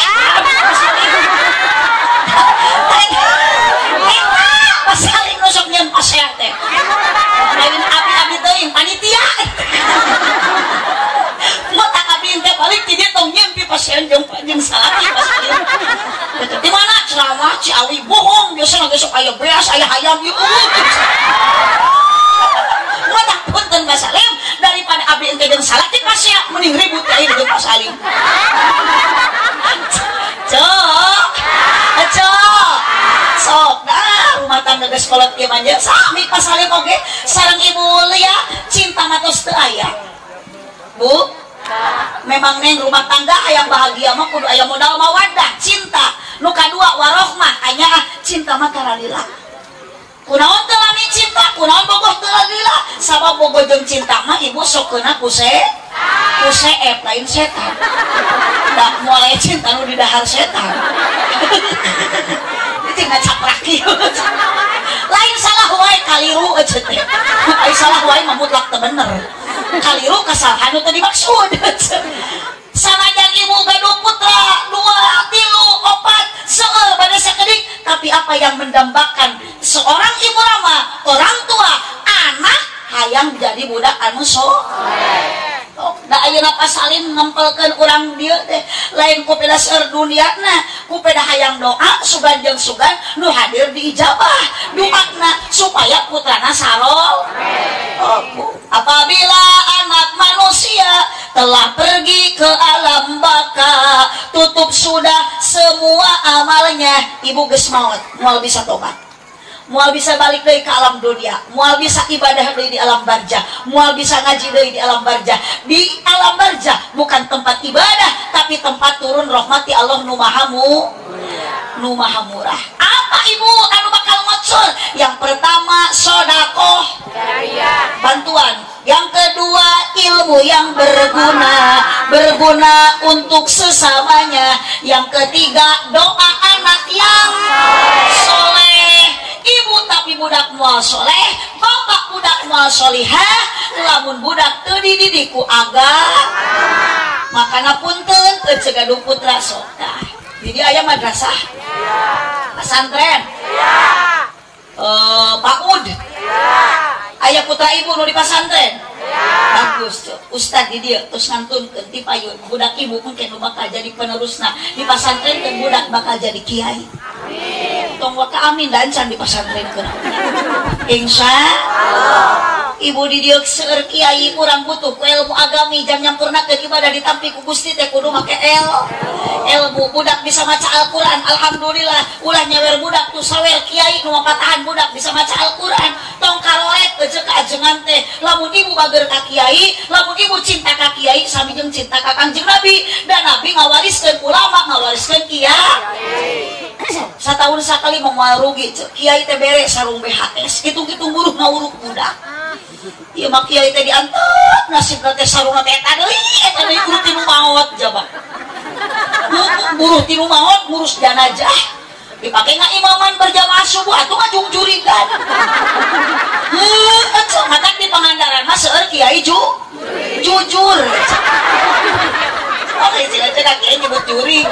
pasaling nusuk nyeun pasea teh lain abi-abi teuing panitia mau tak abin teh balik ti dia tong nyempi pasien jeung jeung salaki pasien di mana ceramah Ciawi bohong biasa geus sok aya beas aya hayam ieu mau tak punten basalem daripada abin teh jeung salaki pasien mending ribut teh jeung pasaling cok cok sok dah rumah tangga geus kolot ieu mah sami pasaling oge sareng ibu Lia cinta matos teu aya bu memang neng rumah tangga ayam bahagia mah kudu aya modal mawaddah cinta nu kadua warohmah anya cinta mah taralila kunaon teu lami cinta kunaon bogoh teu lalila sabab bogoh jeung cinta mah ibu sok keuna ku se ku seep lain setan da mulai cinta nu di dahar setan itu ngacaprak ieu lain salah wae kaliru eceut teh ai salah wae mah mutlak teu bener kaliru kesalahan itu dimaksud sanajan ibu gaduh putra dua tilu opat seueur pada sakedik tapi apa yang mendambakan seorang ibu rama orang tua anak hayang jadi budak anu soleh oh, da ayeuna pasalin ngempelkeun urang dieu teh lain ku peda seueur duniana ku peda hayang doa sugan jeung sugan nu hadir diijabah doana supaya putrana sarol oh, apabila anak manusia telah pergi ke alam baka tutup sudah semua amalnya ibu geus maot moal bisa tobat mual bisa balik deui ka alam dunia mual bisa ibadah deui di alam barzah mual bisa ngaji deui di alam barzah di alam barzah bukan tempat ibadah tapi tempat turun rahmati Allah nu maha mu nu maha murah apa ibu anu bakal ngocor yang pertama sedekah bantuan yang kedua ilmu yang berguna berguna untuk sesamanya yang ketiga doa anak yang soleh ibu tapi budak mual soleh bapak budak mual solihah lamun budak teu dididik ku agama makana punten teu cegaduh putra sokah jadi aya madrasah pesantren eh paud aya putra ibu nu di pesantren bagus tuh ustad di dia terus ngantunkeun ti payun budak ibu mungkin nu bakal jadi penerusna di pesantren dan budak bakal jadi kiai tong waka amin dan can di pesantren keur insya Allah ibu di dieu seueur kiai urang butuh ku ilmu agami jang nyampurnakeun ibadah ditampi ku Gusti teh kudu make el ilmu budak bisa maca Al-Qur'an alhamdulillah ulah nyawer budak tuh sawer kiai nu mapatahan budak bisa maca Al-Qur'an tong karoet ejeu ka ajengan teh lamun ibu bager ka kiai lamun ibu cinta ka kiai sami jeung cinta ka Kangjeng Nabi dan Nabi ngawariskeun ulama ngawariskeun kiai satahun sakali moal rugi kiai teh bere sarung B H S kitung-kitung buruh ngawuruk budak ieu mah kiai teh diantet nasibna teh sarungna teh eta deui eta deui buruh tinu maot jaba buruh tinu maot ngurus jenazah dipake ngaimaman berjamaah subuh atuh ngajung jurigan heuh atuh matak di Pangandaran mah seueur kiai ju jujur oke cina-cina kiai nyebut juri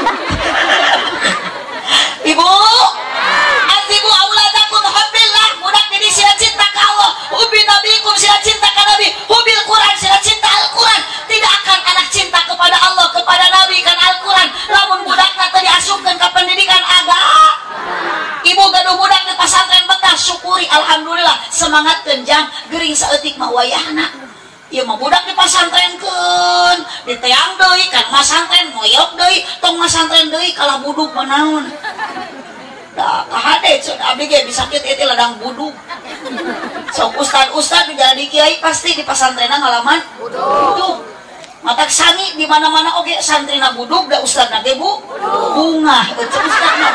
ibu asibu auladakum hubbillah budak jadi sila cinta ka Allah hubi nabikum sila cinta ka Nabi hubil Quran sila cinta Al-Quran tidak akan anak cinta kepada Allah kepada Nabi kan Al-Quran lamun budakna teu diasupkeun ka pendidikan agama ibu gaduh budak di pesantren betah syukuri alhamdulillah semangat kenjang gering saeutik mah wayahna ieu mah budak di pasantrenkeun diteang deui kan masantren moyok deui tong masantren deui kalah buduk manaon da kahade ceun abdi ge bisa kieu teh ladang buduk sok ustad-ustad jadi kiai pasti di pasantrenna ngalaman buduk matak sani di mana-mana oge santrina buduk da ustadna ge bu bunga ceun ustadna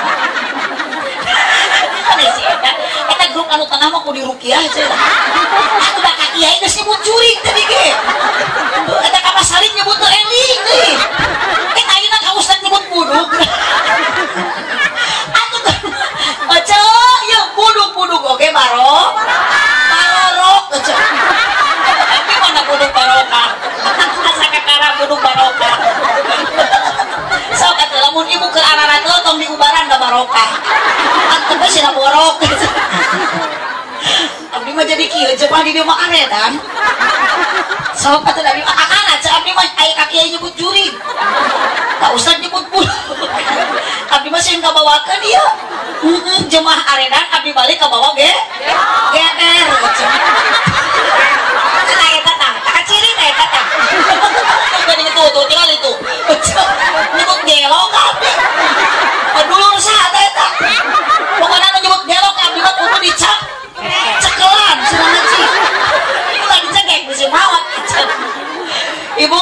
ane sih eta eta grup anu tengah mah kudu dirukiah ceun aku da ka kiai geus nyebut curig tadi ge eta ka pasalin nyebut teu eling deui eta ayeuna ka ustad nyebut mah di dia mah aredan sok atuh dari akang aja abdi mah aya kaki aya nyebut juri Kak Ustad nyebut bulu abdi mah sing kabawakeun dia heeh jemaah aredan abdi balik ka bawah ge geer nah eta tah kaciri teh eta tah geuning itu tuh tinggal itu nyebut gelok abdi dulur saha teh eta pokona nu nyebut gelok abdi mah kudu dicap cekelan sudah ngaji itu tadi cekek bisa mawat ibu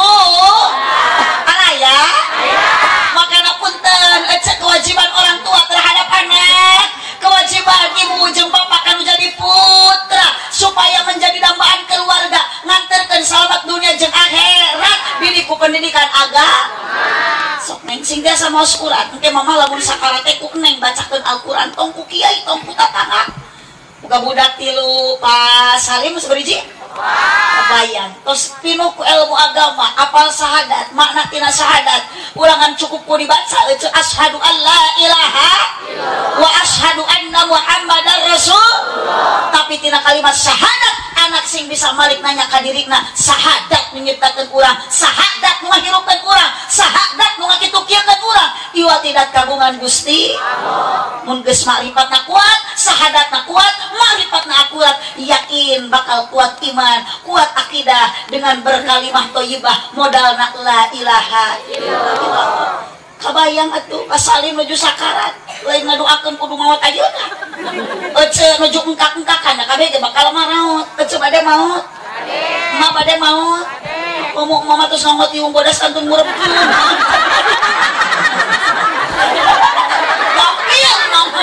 ayah makanya punten cek kewajiban orang tua terhadap anak kewajiban ibu jeung bapak kan jadi putra supaya menjadi dambaan keluarga nganterkeun selamat dunia jeung akhirat didiku pendidikan agama sok neng sing biasa mau Quran engke mama lamun sakarat teh ku neng bacakeun Al-Qur'an tong ku kiai tong ku tatangga buka budak tilu Pak Salim seberiji kebayang terus pinuh ku ilmu agama apal syahadat makna tina syahadat ulangan cukup ku dibaca itu asyhadu an la ilaha wa asyhadu anna muhammadar rasul tapi tina kalimat syahadat anak sing bisa malik nanya ka dirina syahadat menyiptakeun urang syahadat ngahirupkeun urang syahadat nu ngakitukieukeun urang ieu tidak kagungan Gusti mun geus makrifat kuat syahadatna kuat makrifat akurat yakin bakal kuat iman kuat akidah dengan berkalimah thayyibah modalna la ilaha illallah kabayang atuh Pak Salim nuju sakarat lain ngadoakeun kudu maot ayeuna ece nuju engkak-engkakan kabeh ge bakal maraot ece bade maot ma bade maot ngomong mama terus ngomot iung bodas kantun murepkeun gapil mama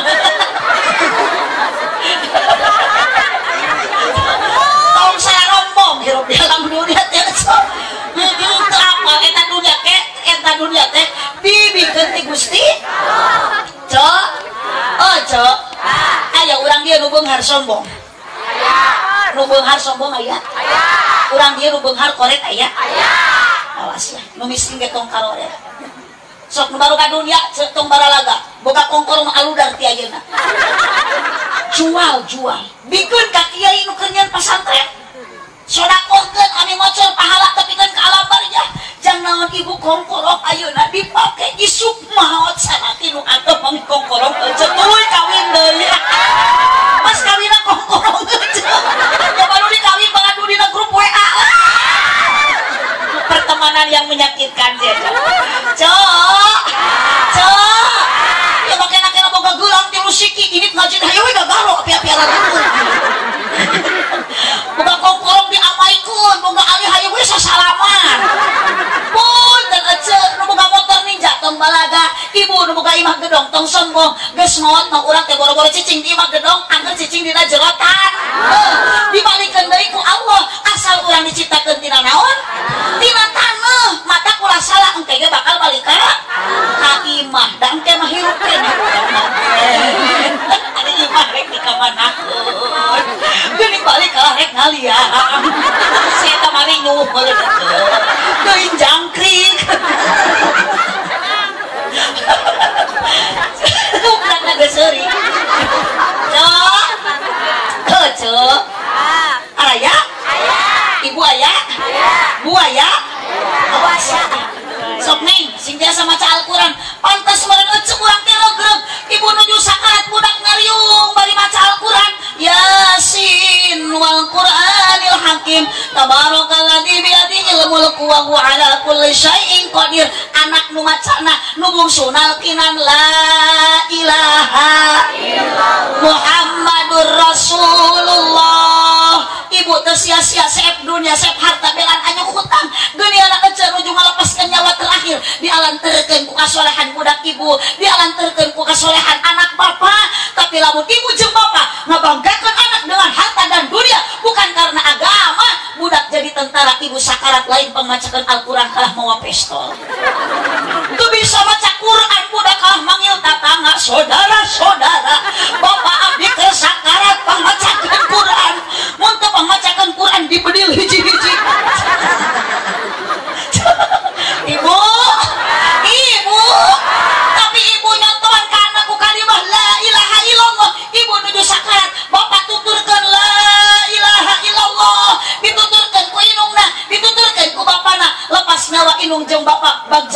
tong saya rombong hirup di alam dunia teh heeh apa eta dunia teh eta dunia teh dibikeun ti Gusti cok oh cok aya urang dia nu beunghar sombong aya nu beunghar sombong aya aya urang dia nu beunghar koret aya aya awas lah nu miskin ge tong karoret sok nu baru ka dunia tong baralaga boga kongkor mah aludar ti ayeuna jual jual bikeun ka kiai nu keur nyeun pesantren sodakohkeun ami ngocor pahala tapi kan ka alam barja jang naon ibu kongkorong ayeuna dipake isuk maot salaki nu atuh mami kongkorong aja tuluy kawin deui pas kawinna kongkorong aja ya baru dikawin bangadu dina grup W A pertemanan yang menyakitkan dia cok cok ya makanya kena boga gelang tilu siki ini ngajin hayu we gagaro pia-piara boga kongkorong diamaikeun boga ali hayu we sasalaman pun dan ece nu boga motor ninja tong balaga ibu nu boga imah gedong tong sombong geus maot mah urang teh boro-boro cicing di imah gedong angger cicing dina jerotan dibalikeun deui ku Allah asal urang diciptakeun tina naon tina taneuh mata kula salah engke ge bakal balik ka ka imah da engke mah hirup keneh ari imah rek dikamanakeun geuning balik ka rek ngaliang saya tamari nyuh deui jangkrik bukan geus seuri cok cok aya ibu aya bu aya awas sok neng sing biasa maca Al-Quran pantas meureun ece urang teh regreg ibu nuju sakarat budak ngariung bari maca Al-Quran Yasin wal Qur'anil Hakim tabarakalladzi bi yadihil mulku wa huwa ala kulli syai'in qadir anak nu macana nu bungsuna kinan la ilaha illallah Muhammadur Rasulullah ibu teu sia-sia seep dunia seep harta belan anya hutang geuni anak ece nuju ngalepaskeun nyawa terakhir dialanterkeun ku kasolehan budak ibu dialanterkeun ku kasolehan anak bapak tapi lamun ibu jeung bapak ngabanggakeun anak dengan harta dan dunia bukan karena agama budak jadi tentara ibu sakarat lain pemacakeun Al-Quran kalah mawa pistol tu bisa maca Quran budak kalah manggil tatangga saudara-saudara bapak abdi keur sakarat pamacakeun Quran mun teu pamacakeun Quran dibedil hiji-hiji ibu ibu tapi ibu nyontohan ka anak ku kalimah la ilaha illallah ibu nuju sakarat bapak tuturkeun la ilaha illallah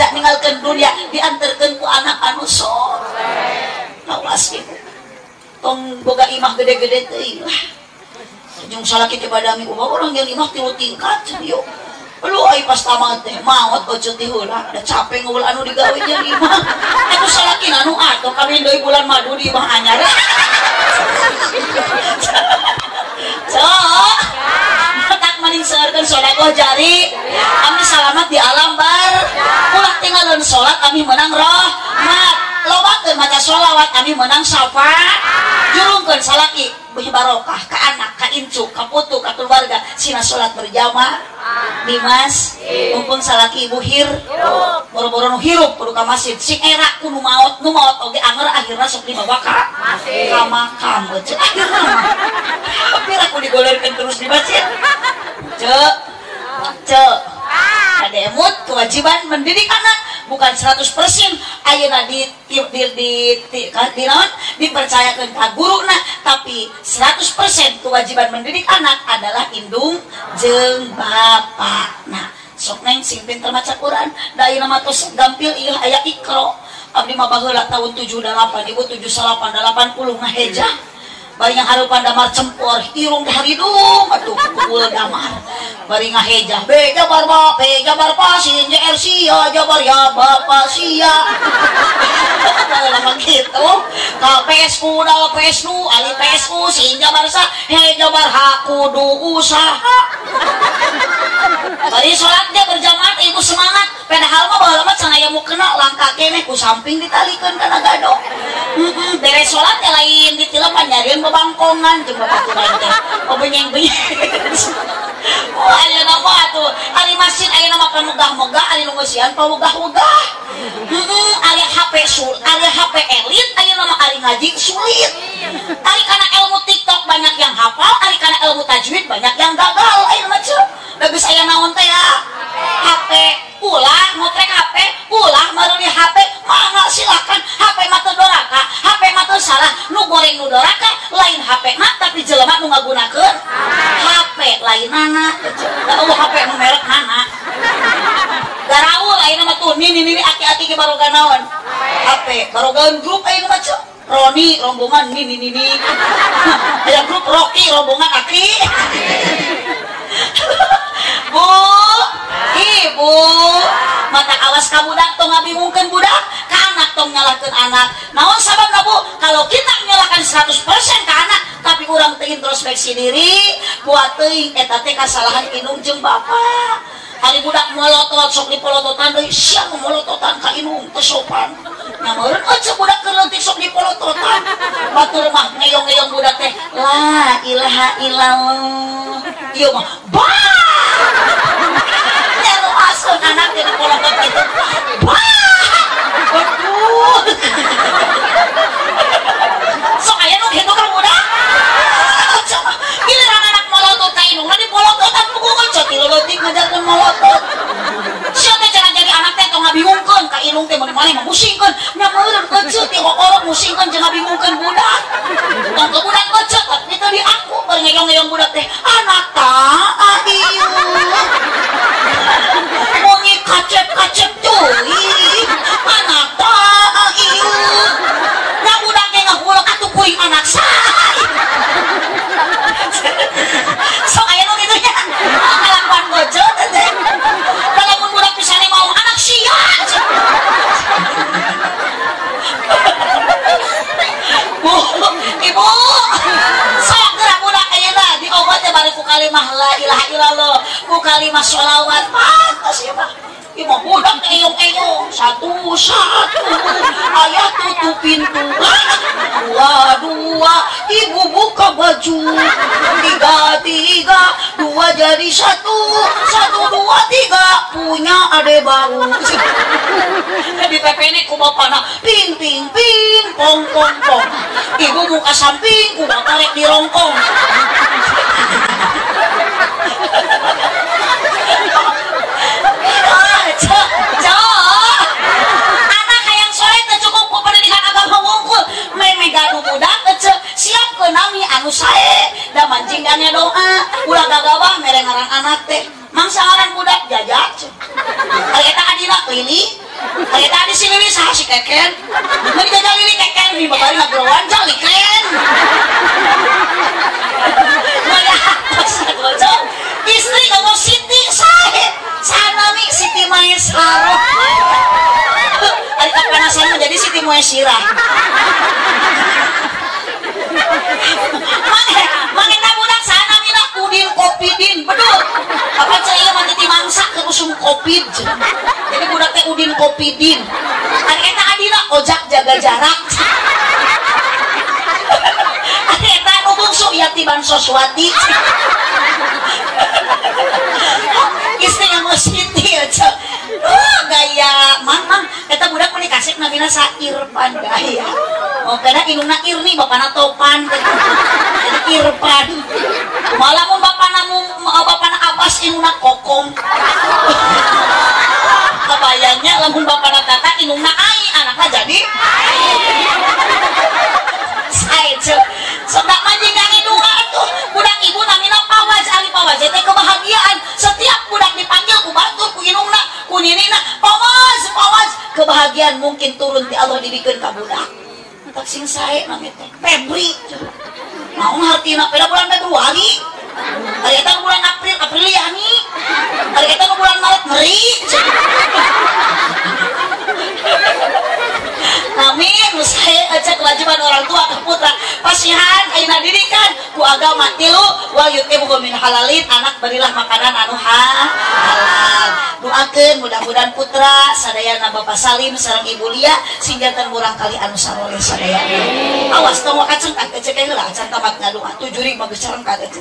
beja ninggalkeun dunia diantarkeun ku anak anu soleh. Awas ibu tong boga imah gede-gede teuing lah jeung salaki teh badami ulah urang yang imah tilu tingkat yuk lu ai pas tamat teh maot oceut ti heula da capek ngeulah anu digawe jeung imah atuh salaki anu atuh kawin deui bulan madu di imah anyar cok tak maning seurkeun sedekah jari kami selamat di alam bar ulah tinggalin salat kami menang rahmat lobakeun maca sholawat kami menang syafaat jurungkeun salaki beuh barokah ka anak ka incu ka putu ka keluarga sina salat berjamaah Dimas mumpung salaki ibu hir boro-boro nu hirup kudu ka masjid sing era kudu maot nu maot oge anger akhirna sok dibawa ka ka makam ceuk akhirna mah tapi aku digolorkeun terus di masjid ceuk ceuk kademut kewajiban mendidik anak bukan seratus persen ayeuna di di di di, di, di naon dipercayakeun ka guruna tapi seratus persen kewajiban mendidik anak adalah indung jeung bapakna sok neng sing pinter maca Quran da ayeuna mah tos gampil ieu aya Iqra abdi mah baheula tahun tujuh puluh delapan ibu tujuh puluh delapan delapan puluh ngahejah bari ngaharupan damar cempor irung haridung atuh kubul damar bari ngahejah be jabar ba be jabar pasin J R sia jabar ya bapak sia lama gitu ka P S ku da P S nu ali P S ku sin jabar sa he jabar ha kudu usaha bari salat dia berjamaah ibu semangat padahal mah baheula mah can aya mukena langka keneh ku samping ditalikeun kana gadog heeh beres salat teh lain ditileum nyarieun babangkongan jeung bapak kurang teh obenyeng-benyeng oh ayeuna mah atuh ari masjid ayeuna mah pamegah-megah ari nu ngeusian pamegah-megah heeh ari H P sul ari H P elit ayeuna mah ari ngaji sulit ari kana ilmu TikTok banyak yang hafal ari kana ilmu tajwid banyak yang gagal ayeuna mah ceuk da geus aya naon teh ya H P ulah ngotrek H P ulah maruni H P mangga silakan H P mah teu doraka H P mah teu salah nu goreng nu doraka lain H P na tapi jelema nu ngagunakeun H P lain nana da eueuh H P nu merek nana garaul ayeuna mah tuh nini nini aki-aki ge baroga naon H P barogaeun grup ayeuna mah ceuk Roni rombongan nini nini aya grup Rocky rombongan aki Bu ibu mata awas ka budak tong ngabingungkeun budak ka anak tong nyalahkeun anak naon sababna Bu kalau kita nyalahkan seratus persen ka anak tapi urang teu introspeksi diri buat teuing eta teh kasalahan indung jeung bapak hari budak molotot sok dipolototan deui sia molototan ka indung teu sopan nyameureun ece budak keur leutik sok dipolototan batur mah ngeyong-ngeyong budak teh la ilaha illallah ieu mah bah nyaru asun anak teh dipolotot kitu bah aduh sok aya nu kitu ka budak giliran anak molotot ka indungna dipolototan pugukeun cok ti leutik ngajarkeun molotot sia teh cara jadi anak teh tong ngabingungkeun ka indung teh mane mah musingkeun nyameureun ece ti kokorok musingkeun jeung ngabingungkeun budak tong ke budak ece tapi teu di aku bari ngeyong-ngeyong budak teh anak ta ieu mungi kacep-kacep teuing anak ta ieu na budak teh ngahulek atuh kuring anak sae sok aya nu kitu nya kalakuan bojo teh lamun budak pisane mau anak sia Bu ibu sok gerak budak ayeuna diobat teh bari ku kalimah la ilaha illallah ku kalimah sholawat pantes ieu mah ieu mah budak teh eyong-eyong satu satu ayah tutup pintu dua dua ibu buka baju tiga tiga dua jadi satu satu dua tiga punya ade baru jadi pepene ku bapana ping ping ping pong pong pong ibu muka samping ku tarik di rongkong cok cok anak hayang soleh teh cukup ku pendidikan agama wungkul meme gaduh budak teh siap ke nami anu sae da mancing dana doa ulah gagawah mere ngaran anak teh mangsa ngaran budak jajak ari eta adina lili keken. Mari gagal ini keken nih bakal ngagerawan jali keken. Maya pas istri kamu Siti saya sanami Siti Maesaro. Ari kapanasan menjadi Siti Maesira. Mange mange budak sanami na udin kopidin betul. Apa saya mah titi mangsa ke usum covid. Jadi budak teh udin kopidin. Ari eta adina ojak jaga jarak. Ari eta nu bungsu Yatiban Soswati. Istri yang mau Siti aja. Oh gaya mang eta budak meni kasih nabina sair pandaya. Oh karena inungna irni bapana topan. Jadi Irfan. Malah mun bapana mun bapana Abbas inungna kokong. Kebayangnya lamun bapana Tata inungna Ai anaknya jadi Saeje. Sedak manjingan dua tuh budak ibu namina Pawaj Ali Pawaj teh kebahagiaan setiap budak dipanggil ku batur ku inungna ku ninina Pawaj Pawaj kebahagiaan mungkin turun ti Allah dibikeun ka budak tak sing sae namanya teh Febri naon hartina pada bulan Februari hari eta bulan April Apriliani hari eta bulan Maret Meri Amin, saya aja kewajiban orang tua ke putra pasihan ayeuna didikan ku agama tilu wal yutimu min halalin anak berilah makanan anu halal doakeun mudah-mudahan putra sadayana Bapak Salim sareng Ibu Lia singgatan murang kali anu saroleh sadayana awas tong kaceng ka cek heula acan tamat ngadoa tu jurig mah geus sareng ka cek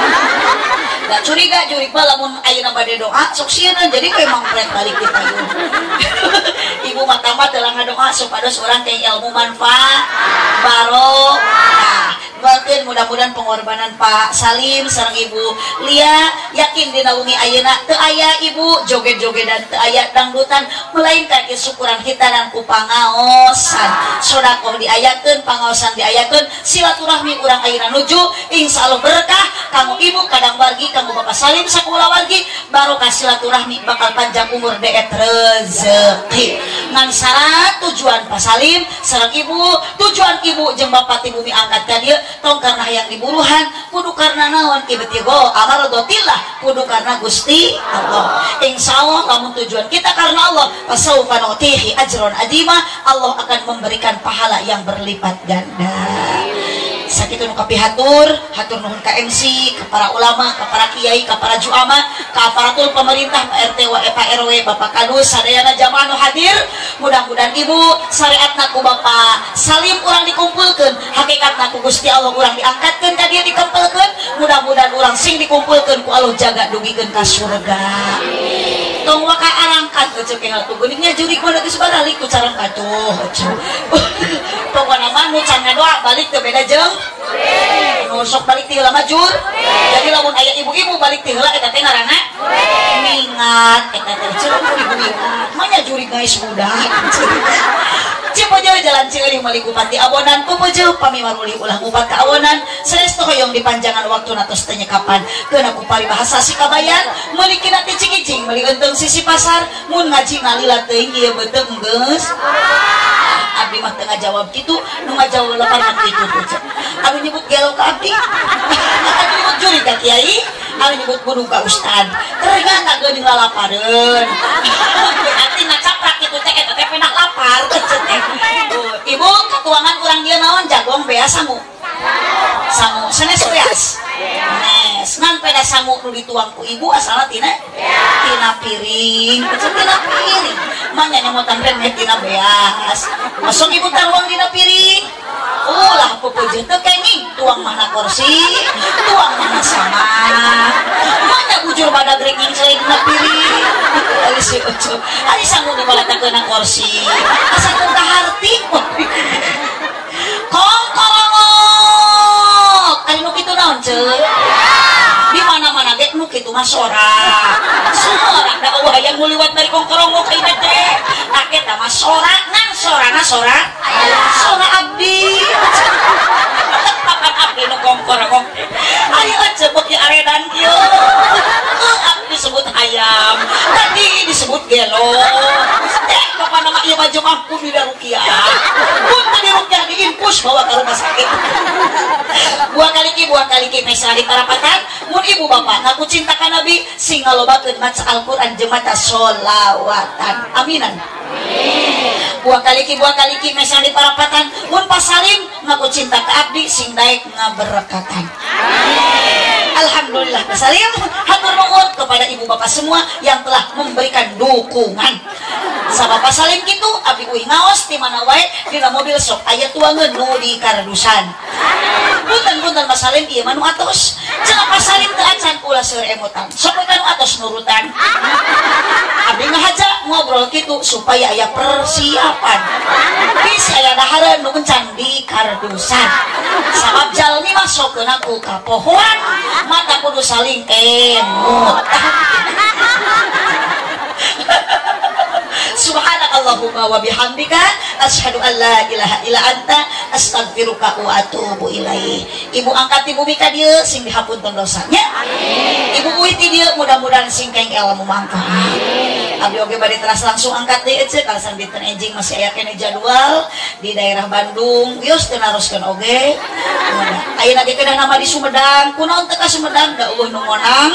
da curiga jurig mah lamun ayeuna bade doa sok sieun jadi we emang pret balik di payun ibu mah tamat dalam ngadoa supados orang teh ilmu manfaat barok nah batin mudah-mudahan pengorbanan Pak Salim sareng Ibu Lia yakin dina wengi ayeuna teu aya ibu joget-jogedan teu aya dangdutan melainkan syukuran hitanan ku pangaosan sedekah diayakeun pangaosan diayakeun silaturahmi urang ayeuna nuju insyaallah berkah kanggo ibu kadang wargi kanggo Bapak Salim sakulah wargi barokah silaturahmi bakal panjang umur deet rezeki ngan syarat tujuan Pak Salim sareng ibu tujuan ibu jeung bapak ti bumi angkat ka dieu tong karena hayang diburuhan kudu karena naon ibtigo amaradotillah kudu karena Gusti Allah insyaallah lamun tujuan kita karena Allah fasaufa nutihi ajron adima Allah akan memberikan pahala yang berlipat ganda sakitu nu kapihatur hatur nuhun ka M C ka para ulama ka para kiai ka para juama ka aparatur pemerintah Pak R T W Pak R W Bapak Kadus sadayana jamaah nu hadir mudah-mudahan ibu syariatna ku Bapak Salim urang dikumpulkeun hakikatna ku Gusti Allah urang diangkatkeun ka dieu dikumpulkeun mudah-mudahan urang sing dikumpulkeun ku Allah jaga dugikeun ka surga tong waka arangkat cek enggal tugeuningnya jurig mah geus baralik ku carang katuh pokona mah nu can ngadoa balik teu beda jeung nu sok balik ti heula majur jadi lamun aya ibu-ibu balik ti heula eta teh ngaranna mingat eta teh ceuk ibu mingat mah nya jurig geus budak Cipojo jalan Cieuring meuli Bupati Awonan Pupuju pamiwaruli ulah upat ka Awonan saestu hoyong dipanjangan waktu natos teu nyekapan keuna ku paribahasa sikabayan meuli kina ti cigicing meuli euteung sisi pasar mun ngaji ngalila teuing ieu beuteung geus abdi mah teu ngajawab kitu nu ngajawab lepan mah kitu teh anu nyebut gelo ka abdi anu nyebut juri ka kiai anu nyebut guru ka ustad teuing ka geuning lalapareun berarti ngacaprak kitu teh eta teh penak lapar teh ibu ketuangan kurang dia naon jagong bea sangu sangu sanes beas nes ngan peda sangu nu dituang ku ibu asalna tina tina piring kecil tina piring manya nyamutan remeh tina beas masuk ibu taruang tina piring ulah pupujeun teu kenging tuang mana kursi tuang mana sama manya bujur badag renging seuing tina piring ali si ucup ali sangu nu balatakeun na kursi asa teu kaharti kongkorongok ari nu kitu naon ceuk di mana-mana ge nu kitu mah sorak sorak da eueuh hayang nu liwat dari kongkorongok ieu teh tak eta mah sorak ngan sorana sorak sorak abdi papan abdi nu kongkorongok ayo cepet ya aredan kieu abdi disebut ayam tadi disebut gelo teh kapan nama ieu lima jemaah ku di rukiah. Pun tadi rukiah diinpus bawa ke rumah sakit. Buah kaliki buah kaliki mesra di parapatan. Mun ibu bapak ngaku cinta ka Nabi sing ngalobakeun maca Al-Qur'an jeung maca sholawatan. Aminan. Buah kaliki buah kaliki mesra di parapatan. Mun pasalim ngaku cinta ka abdi sing daek ngaberkatan. Alhamdulillah pasalim hatur nuhun kepada ibu bapak semua yang telah memberikan dukungan. Sabab pasalim kitu abdi uih ngaos di mana wae dina mobil sok aya tuangeun nu di karadusan. Punten-punten pasalim ieu mah nu atos. Cenah pasalim teu acan ulah seur emotan. Sok nu atos nurutan. Abdi ngahaja ngobrol kitu supaya aya persiapan. Bisa aya dahareun nu encan di karadusan. Sabab jalmi mah sok ku kapohoan mata kudu saling emot. Subhanakallahumma wa bihamdika asyhadu an la ilaha illa anta astaghfiruka wa atubu ilaih. Ibu angkat ibu Mika dieu sing dihapunten dosanya. Amin. Ibu Uwi ti dieu mudah-mudahan sing keng ilmu manfaat. Abdi oge bade teras langsung angkat deui ceuk kalasan dinten enjing masih aya kene jadwal di daerah Bandung. Wios teu naroskeun oge. Ayeuna ge kedah nama di Sumedang. Kunaon teu ka Sumedang da eueuh nu ngonang.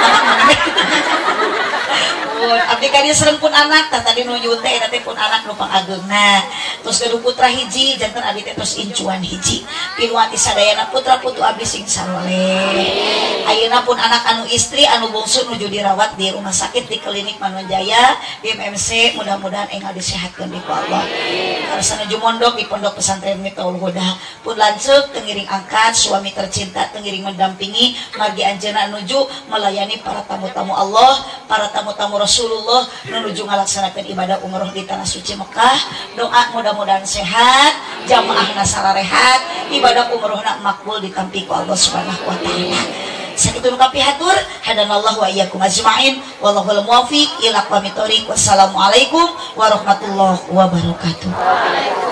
Abdi ka dieu sereng pun anak tadi nu nyuun teh eta teh pun anak nu pangageungna. Terus kedua putra hiji janten abdi teh tos incuan hiji. Pinuati sadayana putra putu abdi sing saloleh. Ayeuna pun anak anu istri anu bungsu nuju dirawat di rumah sakit di klinik Manunjaya di M M C, mudah-mudahan enggal disehatkeun di Allah. Karasa nuju mondok di pondok pesantren Miftaul Huda pun lanceuk tengiring angkat suami tercinta tengiring mendampingi margi anjeunna nuju melayani para tamu-tamu Allah, para tamu-tamu Rasulullah menuju ngalaksanakan ibadah umroh di tanah suci Mekah. Doa mudah-mudahan sehat, jamaahna sararehat, ibadah umrohna makbul ditampi ku Allah Subhanahu wa taala. Sakitu nu kapihatur hadanallahu wa iyyakum ajmain wallahul muwaffiq ila aqwamit thoriq. Wassalamualaikum warahmatullahi wabarakatuh.